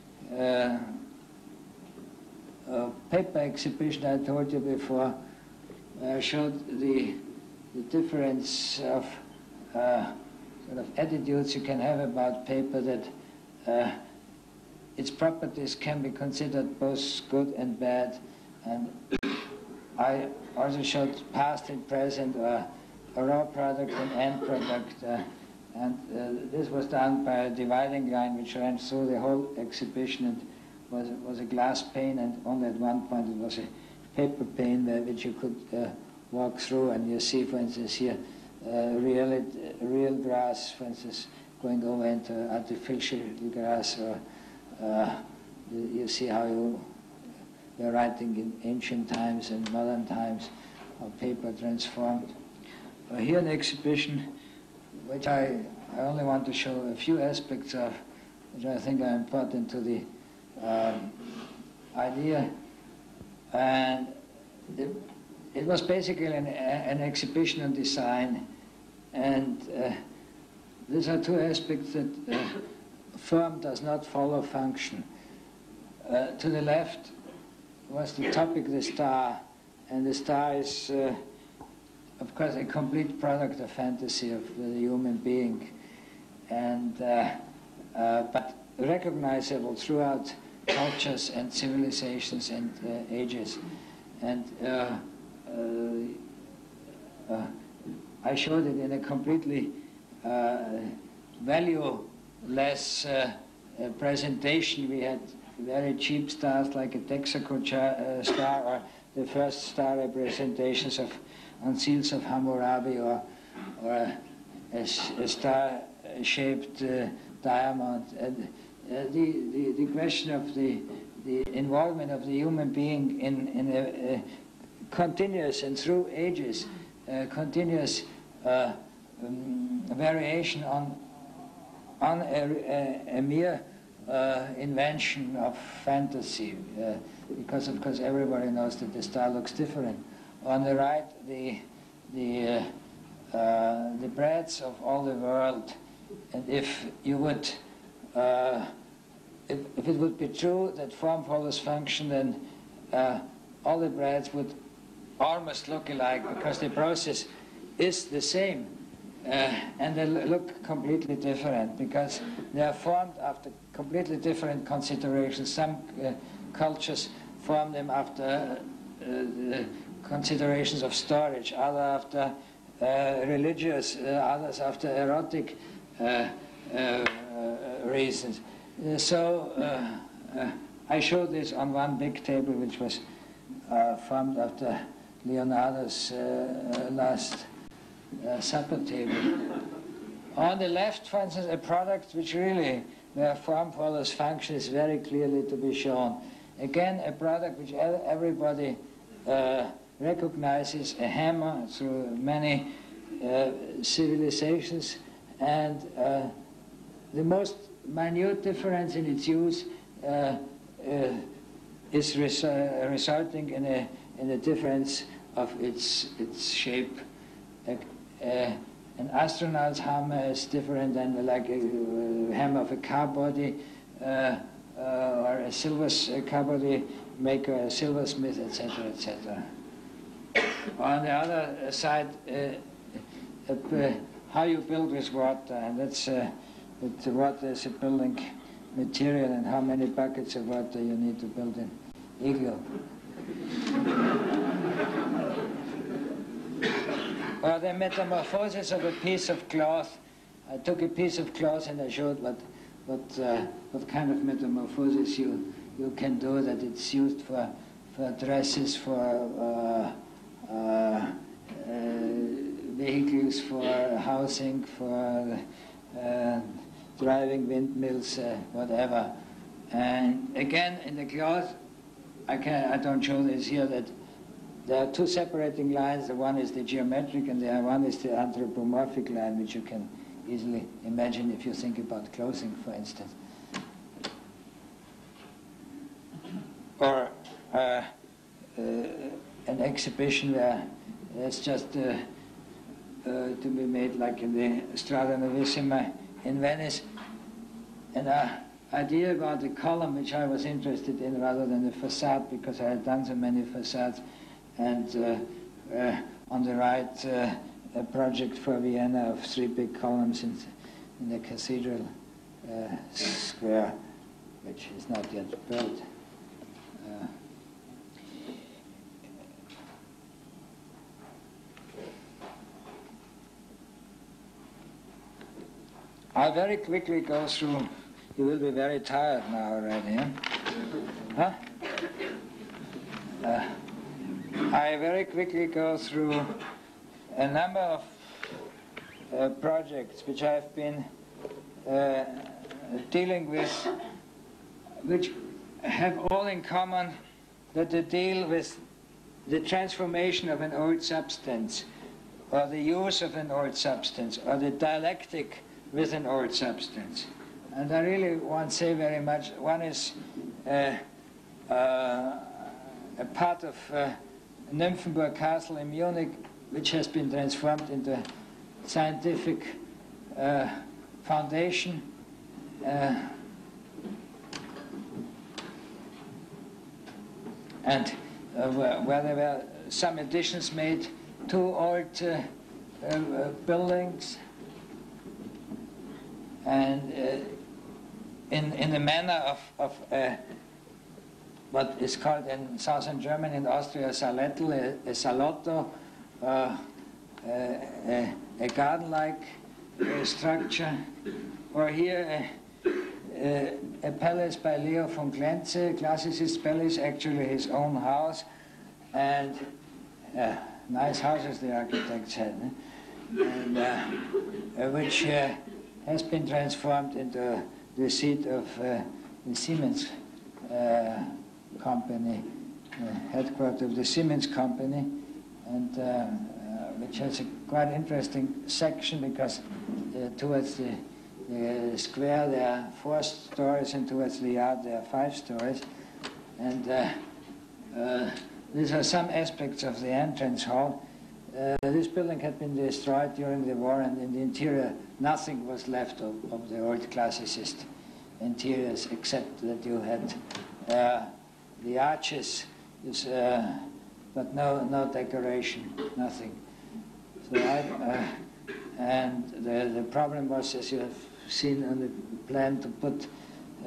paper exhibition I told you before. I showed the difference of sort of attitudes you can have about paper, that its properties can be considered both good and bad. And I also showed past and present, or a raw product and end product. And this was done by a dividing line which ran through the whole exhibition. It was a glass pane, and only at one point it was a paper pane which you could walk through, and you see, for instance, here real grass, for instance, going over into artificial grass, or you see how you're writing in ancient times and modern times, how paper transformed. Here an exhibition which I only want to show a few aspects of, which I think are important to the idea. And it was basically an exhibition on design, and these are two aspects that form does not follow function. To the left was the topic, the star, and the star is, of course, a complete product of fantasy of the human being, and but recognizable throughout cultures and civilizations and ages. And I showed it in a completely valueless presentation. We had very cheap stars like a Texaco star, or the first star representations on seals of Hammurabi, or a star-shaped diamond. And the question of the involvement of the human being in a continuous and through ages, continuous variation on a mere invention of fantasy, because of course everybody knows that the star looks different. On the right, the breadth of all the world, and if you would, if it would be true that form follows function, then all the breadths would almost look alike, because the process is the same, and they look completely different because they are formed after completely different considerations. Some cultures form them after considerations of storage, others after religious, others after erotic reasons. I showed this on one big table which was formed after Leonardo's last supper table. On the left, for instance, a product which really, where form follows function, is very clearly to be shown. Again, a product which everybody recognizes, a hammer through many civilizations, and the most minute difference in its use is resulting in a difference of its shape. An astronaut's hammer is different than like a hammer of a car body, or a car body maker, a silversmith, etc., etc. On the other side, how you build with water, and that's the water is a building material, and how many buckets of water you need to build an igloo. Or the metamorphosis of a piece of cloth. I took a piece of cloth and I showed what kind of metamorphosis you can do, that it's used for dresses, for vehicles, for housing, for driving windmills, whatever. And again, in the cloth, I don't show this here, that there are two separating lines. The one is the geometric and the other one is the anthropomorphic line, which you can easily imagine if you think about clothing, for instance. Or an exhibition where it's just to be made like in the Strada Novissima in Venice. An idea about the column which I was interested in rather than the facade, because I had done so many facades. And on the right, a project for Vienna of 3 big columns in the cathedral square, which is not yet built. I'll very quickly go through. You will be very tired now already, huh? I very quickly go through a number of projects which I've been dealing with, which have all in common that they deal with the transformation of an old substance, or the use of an old substance, or the dialectic with an old substance. And I really won't say very much. One is a part of Nymphenburg Castle in Munich, which has been transformed into scientific foundation. And where there were some additions made to old buildings, and in the manner of what is called in southern Germany and Austria a salotto, a garden-like structure, or here a palace by Leo von Klenze, classicist palace, actually his own house, and nice houses the architects had, and which has been transformed into the seat of the Siemens company, headquarters of the Siemens company, and which has a quite interesting section, because towards the square there are 4 stories, and towards the yard there are 5 stories. And these are some aspects of the entrance hall. This building had been destroyed during the war, and in the interior nothing was left of the old classicist interiors, except that you had the arches, but no decoration, nothing. So and the problem was, as you have seen on the plan, to put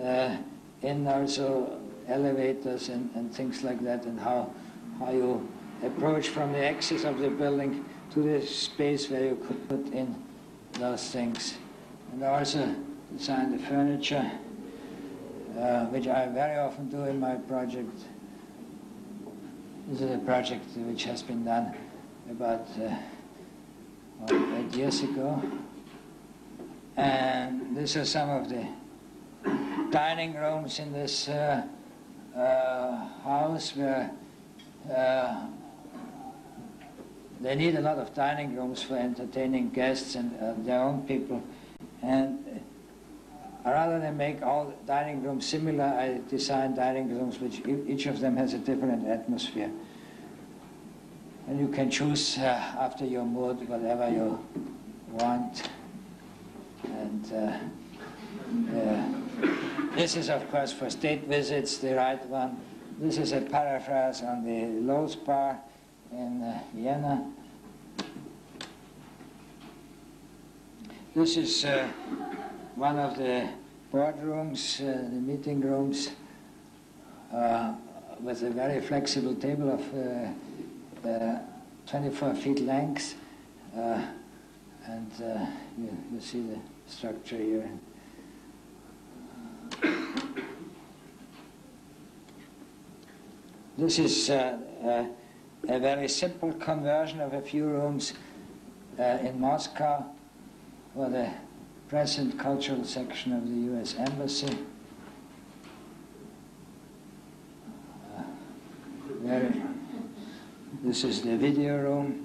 in also elevators and things like that, and how you approach from the axis of the building to the space where you could put in those things. And I also designed the furniture, which I very often do in my project. This is a project which has been done about 8 years ago. And these are some of the dining rooms in this house where they need a lot of dining rooms for entertaining guests and their own people. And rather than make all dining rooms similar, I designed dining rooms which each of them has a different atmosphere. And you can choose after your mood whatever you want. And this is, of course, for state visits, the right one. This is a paraphrase on the Lowe's bar in Vienna. This is one of the boardrooms, the meeting rooms, with a very flexible table of 24 feet length. And you see the structure here. This is a very simple conversion of a few rooms in Moscow for the present cultural section of the U.S. Embassy. This is the video room.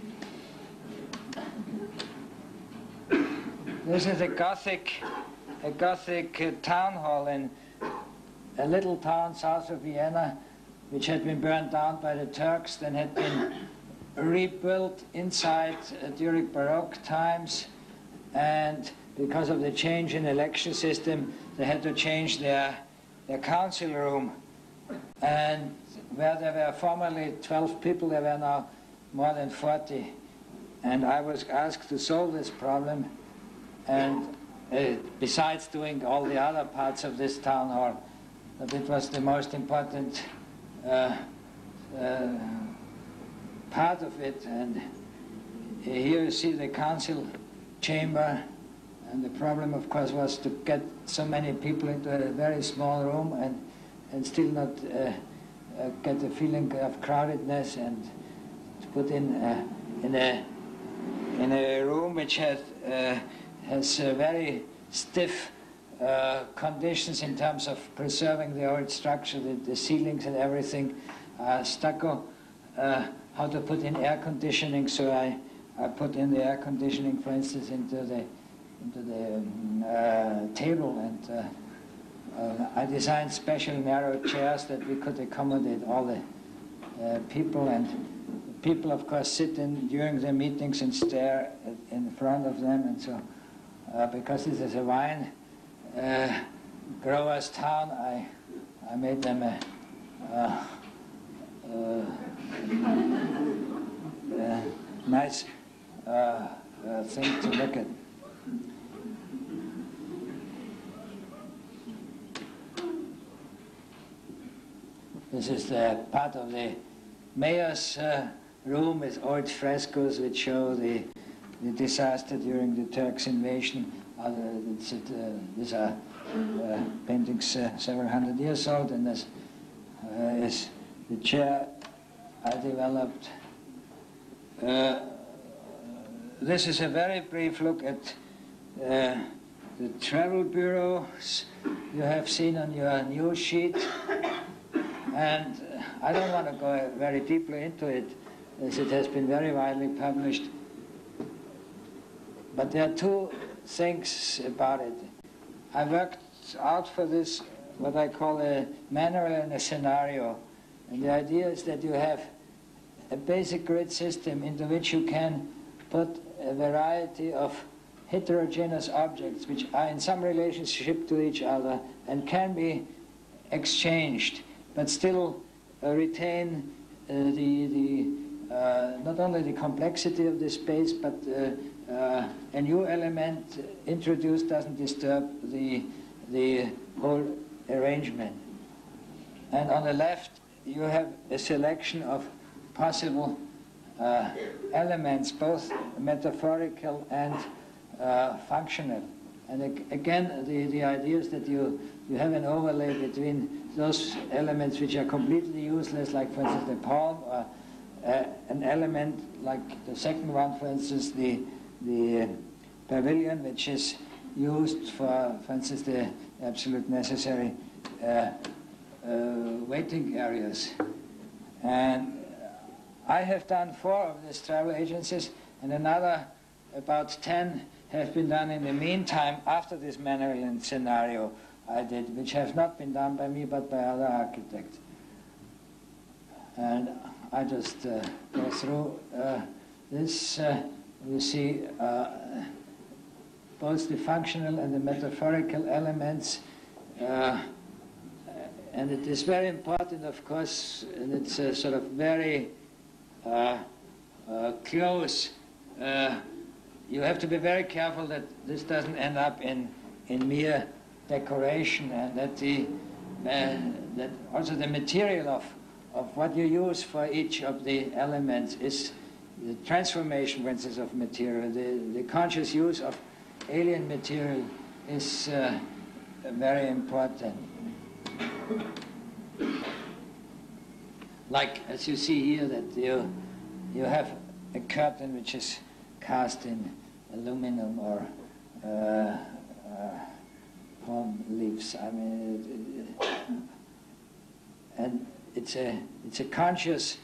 This is a Gothic town hall in a little town south of Vienna, which had been burned down by the Turks, then had been rebuilt inside during Baroque times, and because of the change in election system, they had to change their council room. And where there were formerly 12 people, there were now more than 40. And I was asked to solve this problem, and besides doing all the other parts of this town hall, that it was the most important part of it. And here you see the council chamber, and the problem, of course, was to get so many people into a very small room and still not get the feeling of crowdedness, and to put in a room which has very stiff conditions in terms of preserving the old structure, the ceilings and everything, stucco, how to put in air conditioning. So I put in the air conditioning, for instance, into the table, and I designed special narrow chairs that we could accommodate all the people, and people, of course, sit in during the meetings and stare in front of them. And so because this is a wine growers' town, I made them a nice thing to look at. This is the part of the mayor's room with old frescoes which show the disaster during the Turks' invasion. These are paintings several hundred years old, and this is the chair I developed. This is a very brief look at the travel bureaus you have seen on your news sheet. And I don't want to go very deeply into it, as it has been very widely published. But there are two things about it. I worked out for this what I call a manual and a scenario. And the idea is that you have a basic grid system into which you can put a variety of heterogeneous objects which are in some relationship to each other and can be exchanged, but still retain not only the complexity of the space, but a new element introduced doesn't disturb the whole arrangement. And on the left, you have a selection of possible elements, both metaphorical and functional. And again, the idea is that you have an overlay between those elements which are completely useless, like, for instance, the palm, or an element like the second one, for instance, the pavilion, which is used for instance, the absolute necessary waiting areas. And I have done 4 of these travel agencies, and another about 10 have been done in the meantime after this Manuelian scenario I did, which have not been done by me but by other architects. And I just go through this. You see both the functional and the metaphorical elements. And it is very important, of course, and it's sort of very close. You have to be very careful that this doesn't end up in mere decoration, and that that also the material of what you use for each of the elements is the transformation, for instance, of material. The conscious use of alien material is very important. Like, as you see here, that you have a curtain which is cast in aluminum or palm leaves. I mean, and it's a conscious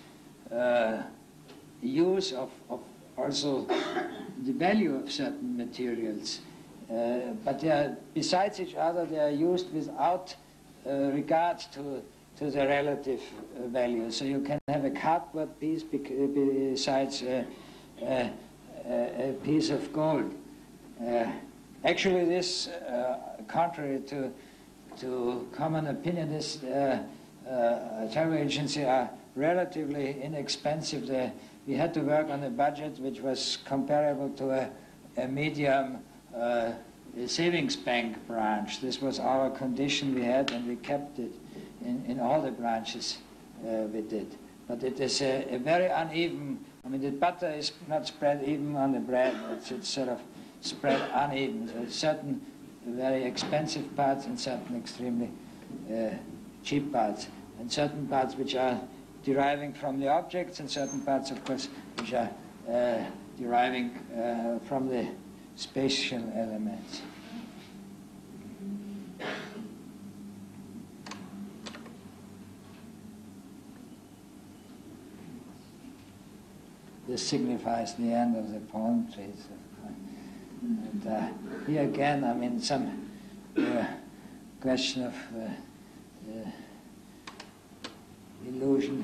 use of also the value of certain materials. But they are, besides each other, they are used without regard to the relative value. So you can have a cardboard piece besides a piece of gold. Actually, this, contrary to common opinion, this travel agency are relatively inexpensive. We had to work on a budget which was comparable to a medium savings bank branch. This was our condition we had, and we kept it in all the branches we did. But it is a very uneven, I mean, the butter is not spread even on the bread. It's sort of spread uneven. So certain very expensive parts and certain extremely cheap parts, and certain parts which are deriving from the objects, and certain parts, of course, which are deriving from the spatial elements. This signifies the end of the palm trees. And here again, I mean, some question of illusion.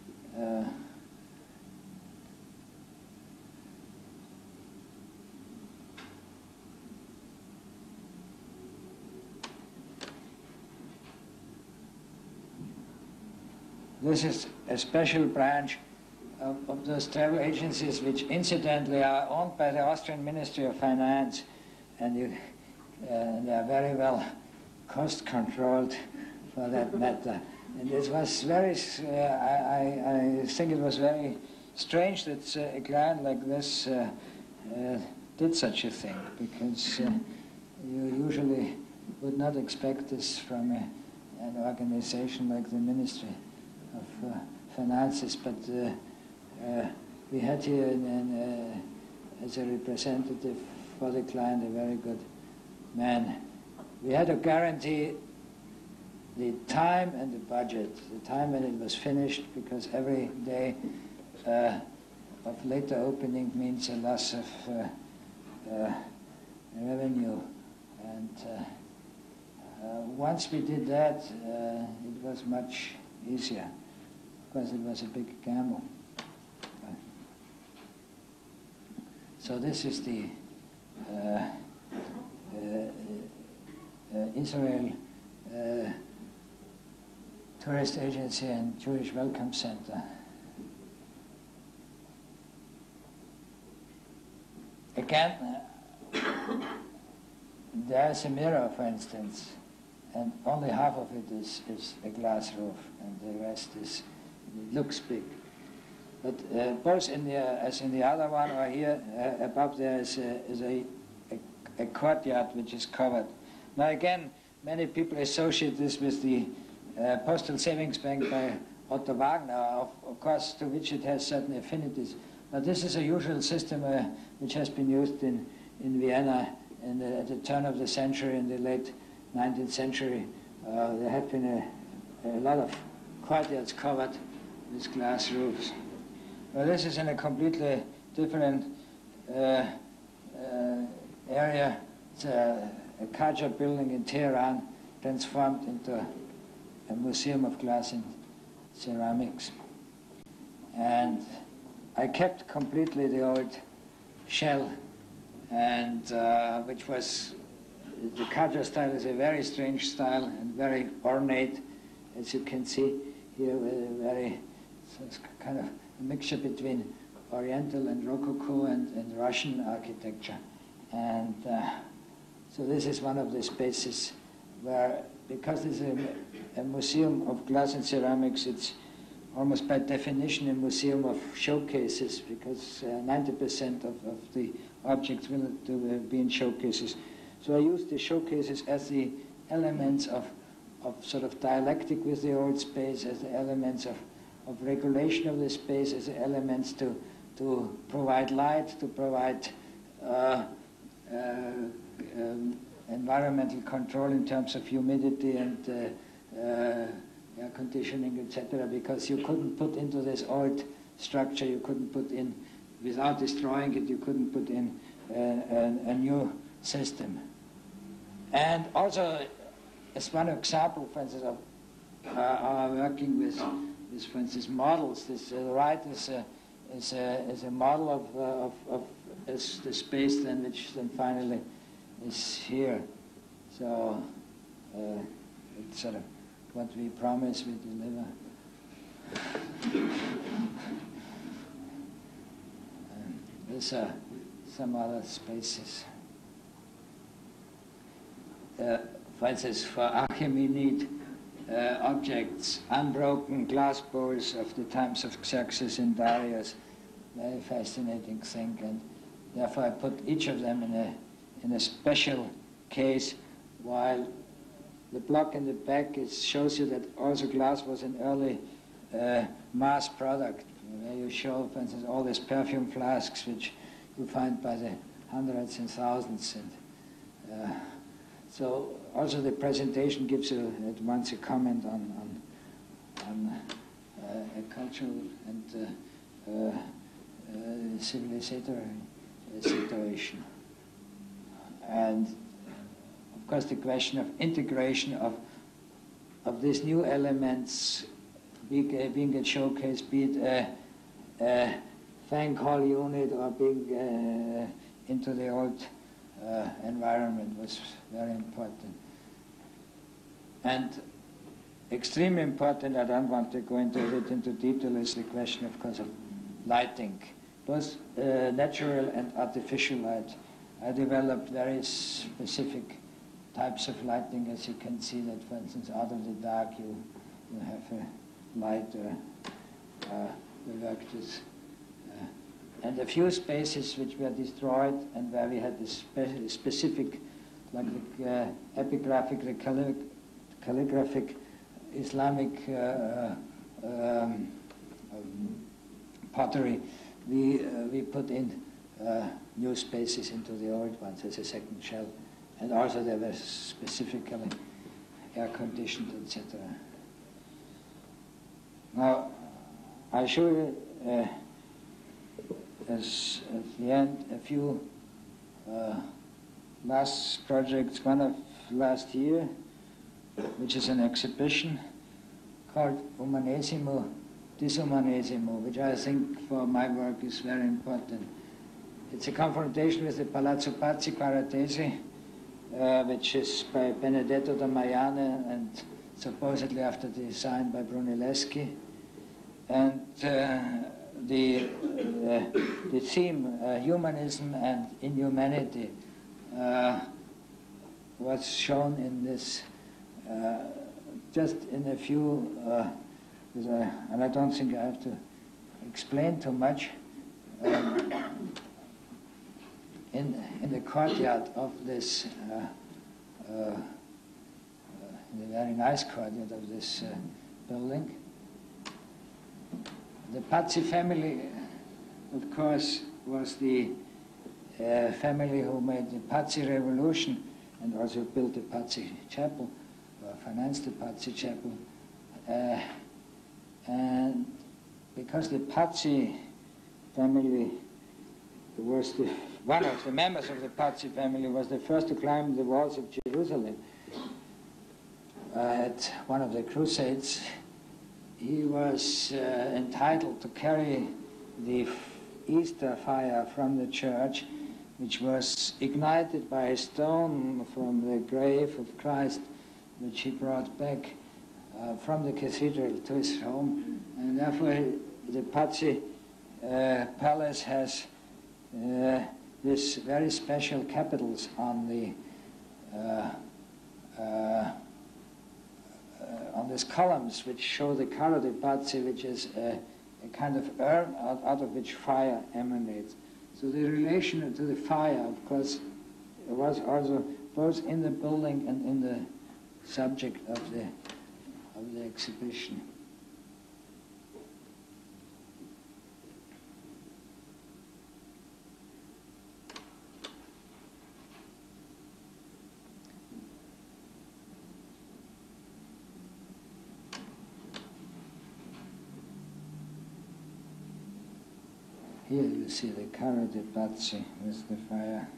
This is a special branch of those travel agencies, which incidentally are owned by the Austrian Ministry of Finance, and they are very well cost controlled for that matter. And it was very, I think it was very strange that a client like this did such a thing, because you usually would not expect this from an organization like the Ministry of Finances, but we had here as a representative for the client a very good man. We had to guarantee the time and the budget, the time when it was finished, because every day of later opening means a loss of revenue. And once we did that, it was much easier, because it was a big gamble. So this is the Israel Tourist Agency and Jewish Welcome Center. Again, there's a mirror, for instance, and only half of it is a glass roof, and the rest is, it looks big. But both in the, as in the other one or here above there is a courtyard which is covered. Now again, many people associate this with the Postal Savings Bank by Otto Wagner, of course, to which it has certain affinities. But this is a usual system which has been used in Vienna at the turn of the century, in the late 19th century. There have been a lot of courtyards covered with glass roofs. Well, this is in a completely different area. It's a Kaja building in Tehran, transformed into a museum of glass and ceramics. And I kept completely the old shell, and which was, the Kaja style is a very strange style and very ornate, as you can see here, with a very, so it's kind of a mixture between Oriental and Rococo and Russian architecture. And so this is one of the spaces where, because it's a museum of glass and ceramics, it's almost by definition a museum of showcases, because 90% of the objects will be in showcases. So I use the showcases as the elements of sort of dialectic with the old space, as the elements of regulation of the space, as the elements to provide light, to provide environmental control in terms of humidity and air conditioning, etc., because you couldn't put into this old structure, you couldn't put in, without destroying it, you couldn't put in a new system. And also, as one example, for instance, of our working with, for instance, models, this right is a model of the space then, which then finally is here. So it's sort of what we promise, we deliver. These are some other spaces. For instance, for Archimedes, objects, unbroken glass bowls of the times of Xerxes and Darius, very fascinating thing, and therefore I put each of them in a special case, while the block in the back shows you that also glass was an early mass product, where you show, for instance, all these perfume flasks which you find by the hundreds and thousands. And so also the presentation gives you at once a comment on a cultural and civilizatory situation. And of course the question of integration of these new elements, being a showcase, be it a Fang Hall unit or being into the old environment, was very important. And extremely important, I don't want to go into detail, is the question, of course, of lighting, both natural and artificial light. I developed very specific types of lighting, as you can see that, for instance, out of the dark you have a light, we worked with, and a few spaces which were destroyed and where we had this specific, like the epigraphic, the calligraphic Islamic pottery, we put in new spaces into the old ones as a second shell. And also they were specifically air-conditioned, etc. Now, I show you as at the end a few last projects. One of last year, which is an exhibition called Umanesimo, Disumanesimo, which I think for my work is very important. It's a confrontation with the Palazzo Pazzi Quaratesi, which is by Benedetto da Maiane and supposedly after design by Brunelleschi. And the theme, humanism and inhumanity, was shown in this, just in a few, and I don't think I have to explain too much. In the courtyard of this, in the very nice courtyard of this building, the Pazzi family, of course, was the family who made the Pazzi Revolution and also built the Pazzi Chapel, or financed the Pazzi Chapel. And because the Pazzi family was one of the members of the Pazzi family was the first to climb the walls of Jerusalem at one of the Crusades, he was entitled to carry the Easter fire from the church, which was ignited by a stone from the grave of Christ, which he brought back from the cathedral to his home. And therefore the Pazzi palace has this very special capitals on the on these columns, which show the Carro de Pazzi, which is a kind of urn out of which fire emanates. So the relation to the fire, of course, was also both in the building and in the subject of the exhibition. Here you see the Carro de Pazzi with the fire.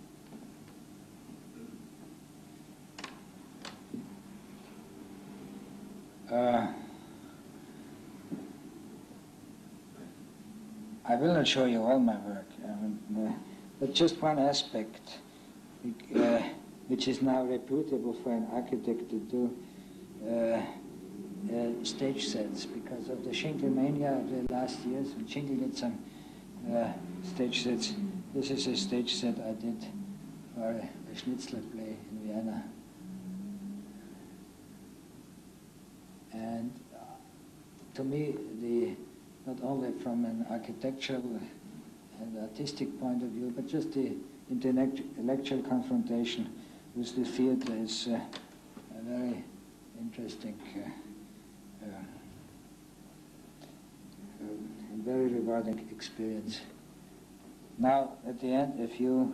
I will not show you all my work, but just one aspect, which is now reputable for an architect to do, stage sets, because of the Schinkel mania of the last years. When Schinkel did some stage sets. This is a stage set I did for a Schnitzler play in Vienna. And to me, not only from an architectural and artistic point of view, but just the intellectual confrontation with the theater is a very interesting and very rewarding experience. Now, at the end, a few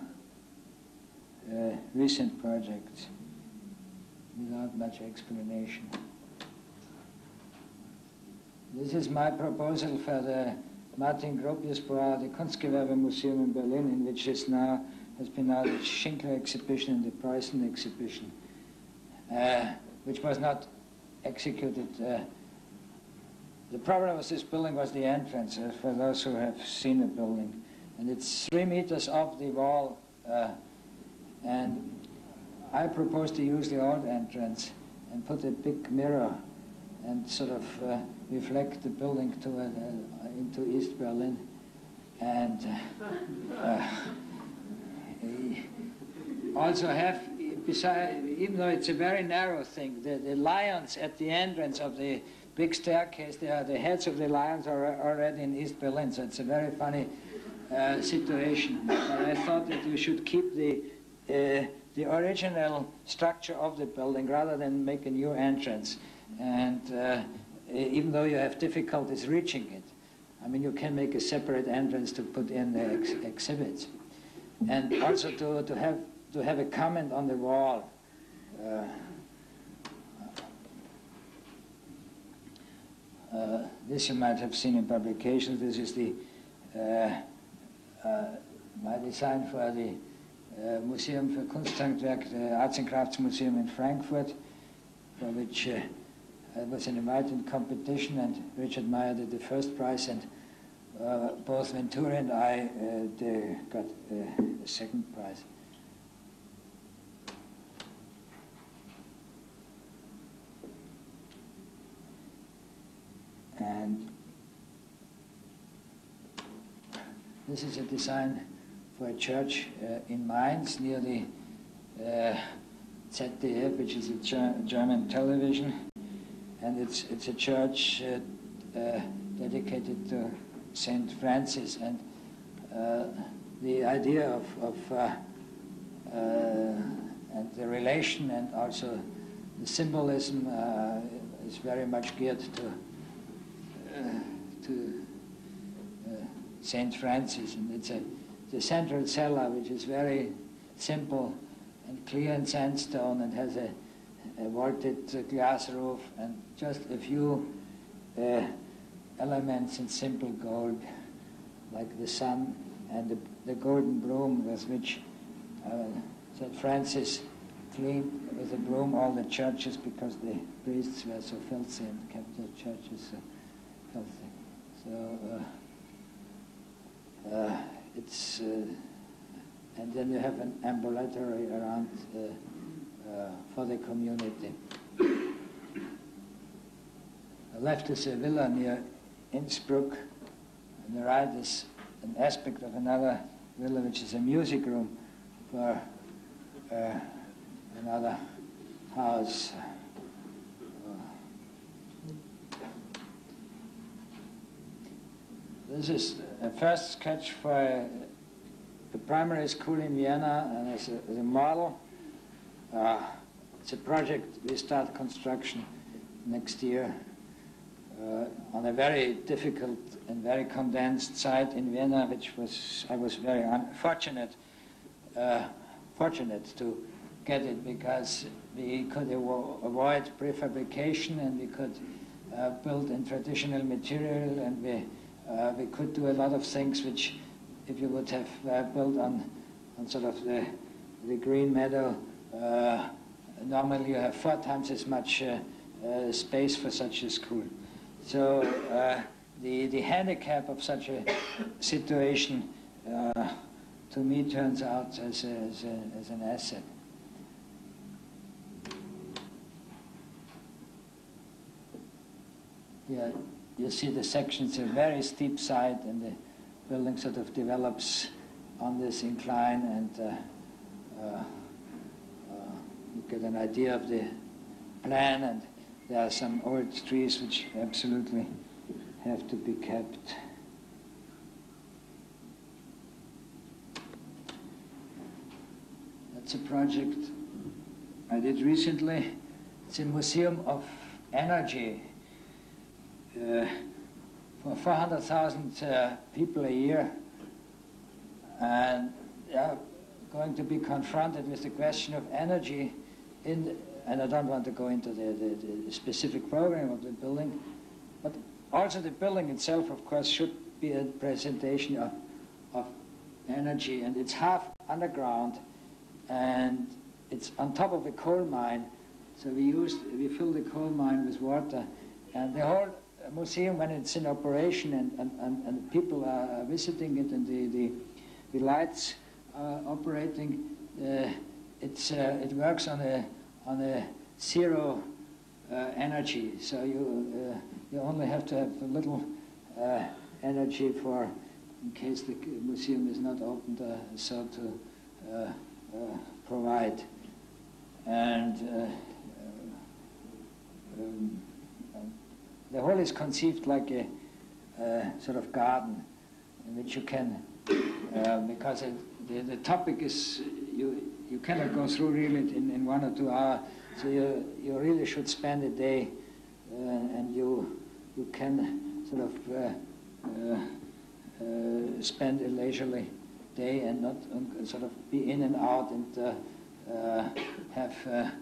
recent projects without much explanation. This is my proposal for the Martin Gropiusbauer, the Kunstgewerbemuseum in Berlin, in which has been now the Schinkel exhibition and the Preußen exhibition, which was not executed. The problem with this building was the entrance, for those who have seen the building. And it's 3 meters off the wall, and I propose to use the old entrance and put a big mirror and sort of reflect the building into East Berlin. And also have, besides, even though it's a very narrow thing, the lions at the entrance of the big staircase, the heads of the lions are already in East Berlin, so it's a very funny situation. But I thought that you should keep the original structure of the building rather than make a new entrance. And even though you have difficulties reaching it, I mean, you can make a separate entrance to put in the exhibits. And also to have a comment on the wall. This you might have seen in publications. This is my design for the Museum für Kunsthandwerk, the Arts and Crafts Museum in Frankfurt, for which I was invited competition, and Richard Meyer did the first prize, and both Venturi and I got the second prize. And this is a design for a church in Mainz near the ZDF, which is a German television, and it's a church dedicated to Saint Francis, and the idea of and the relation and also the symbolism is very much geared to Saint Francis, and it's the central cella, which is very simple and clear in sandstone and has a vaulted glass roof and just a few elements in simple gold, like the sun and the golden broom with which St. Francis cleaned with a broom all the churches because the priests were so filthy and kept the churches so filthy. So it's and then you have an ambulatory around for the community. Left is a villa near Innsbruck, and the right is an aspect of another villa, which is a music room for another house. This is a first sketch for a primary school in Vienna, and as a model. It's a project we start construction next year on a very difficult and very condensed site in Vienna, which I was very fortunate to get it, because we could avoid prefabrication and we could build in traditional material, and we could do a lot of things which, if you would have built on sort of the green meadow, normally you have 4 times as much space for such a school. So the handicap of such a situation to me turns out as an asset. Yeah, you see the section's a very steep side, and the building sort of develops on this incline, and you get an idea of the plan, and there are some old trees which absolutely have to be kept. That's a project I did recently. It's a museum of energy. For 400,000 people a year, and they are going to be confronted with the question of energy and I don't want to go into the specific program of the building, but also the building itself, of course, should be a presentation of energy, and it's half underground, and it's on top of a coal mine, so we fill the coal mine with water, and the whole museum, when it's in operation and people are visiting it and the lights are operating, it works on a zero energy. So you only have to have a little energy for in case the museum is not opened, so to provide. And the whole is conceived like a sort of garden in which you can, because the topic is, you cannot go through really in 1 or 2 hours, so you really should spend a day, and you can sort of spend a leisurely day and not sort of be in and out and have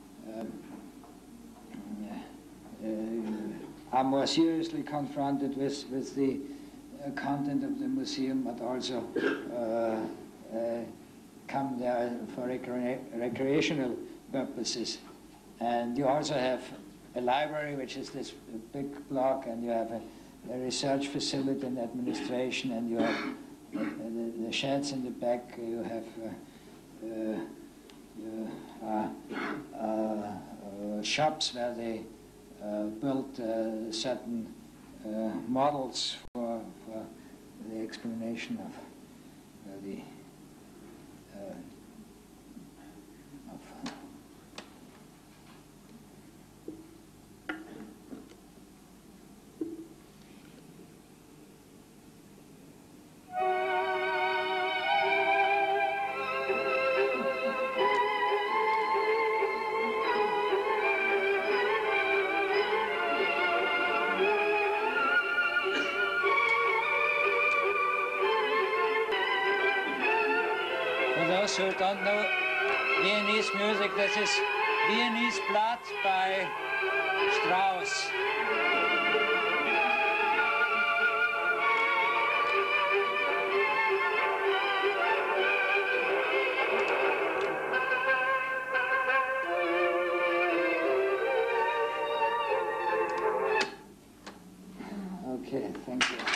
are more seriously confronted with the content of the museum, but also come there for recreational purposes. And you also have a library, which is this big block, and you have a research facility and administration, and you have the sheds in the back. You have shops where they built certain models for the explanation of those who don't know Viennese music, this is Viennese Blood by Strauss. Okay, thank you.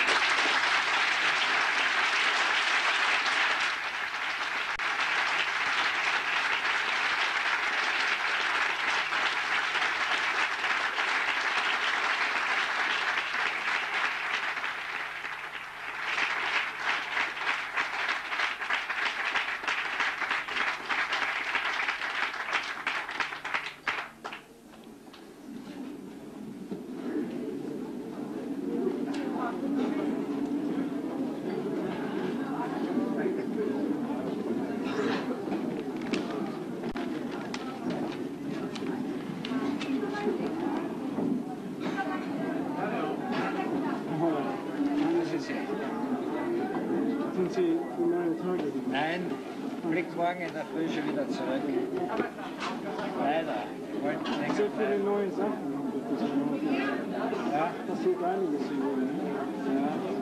Sind Sie die neuen Tage? Nein, fliegt morgen in der Früh schon wieder zurück. Leider. So viele neue Sachen. Ja, das sieht einiges über. Ja.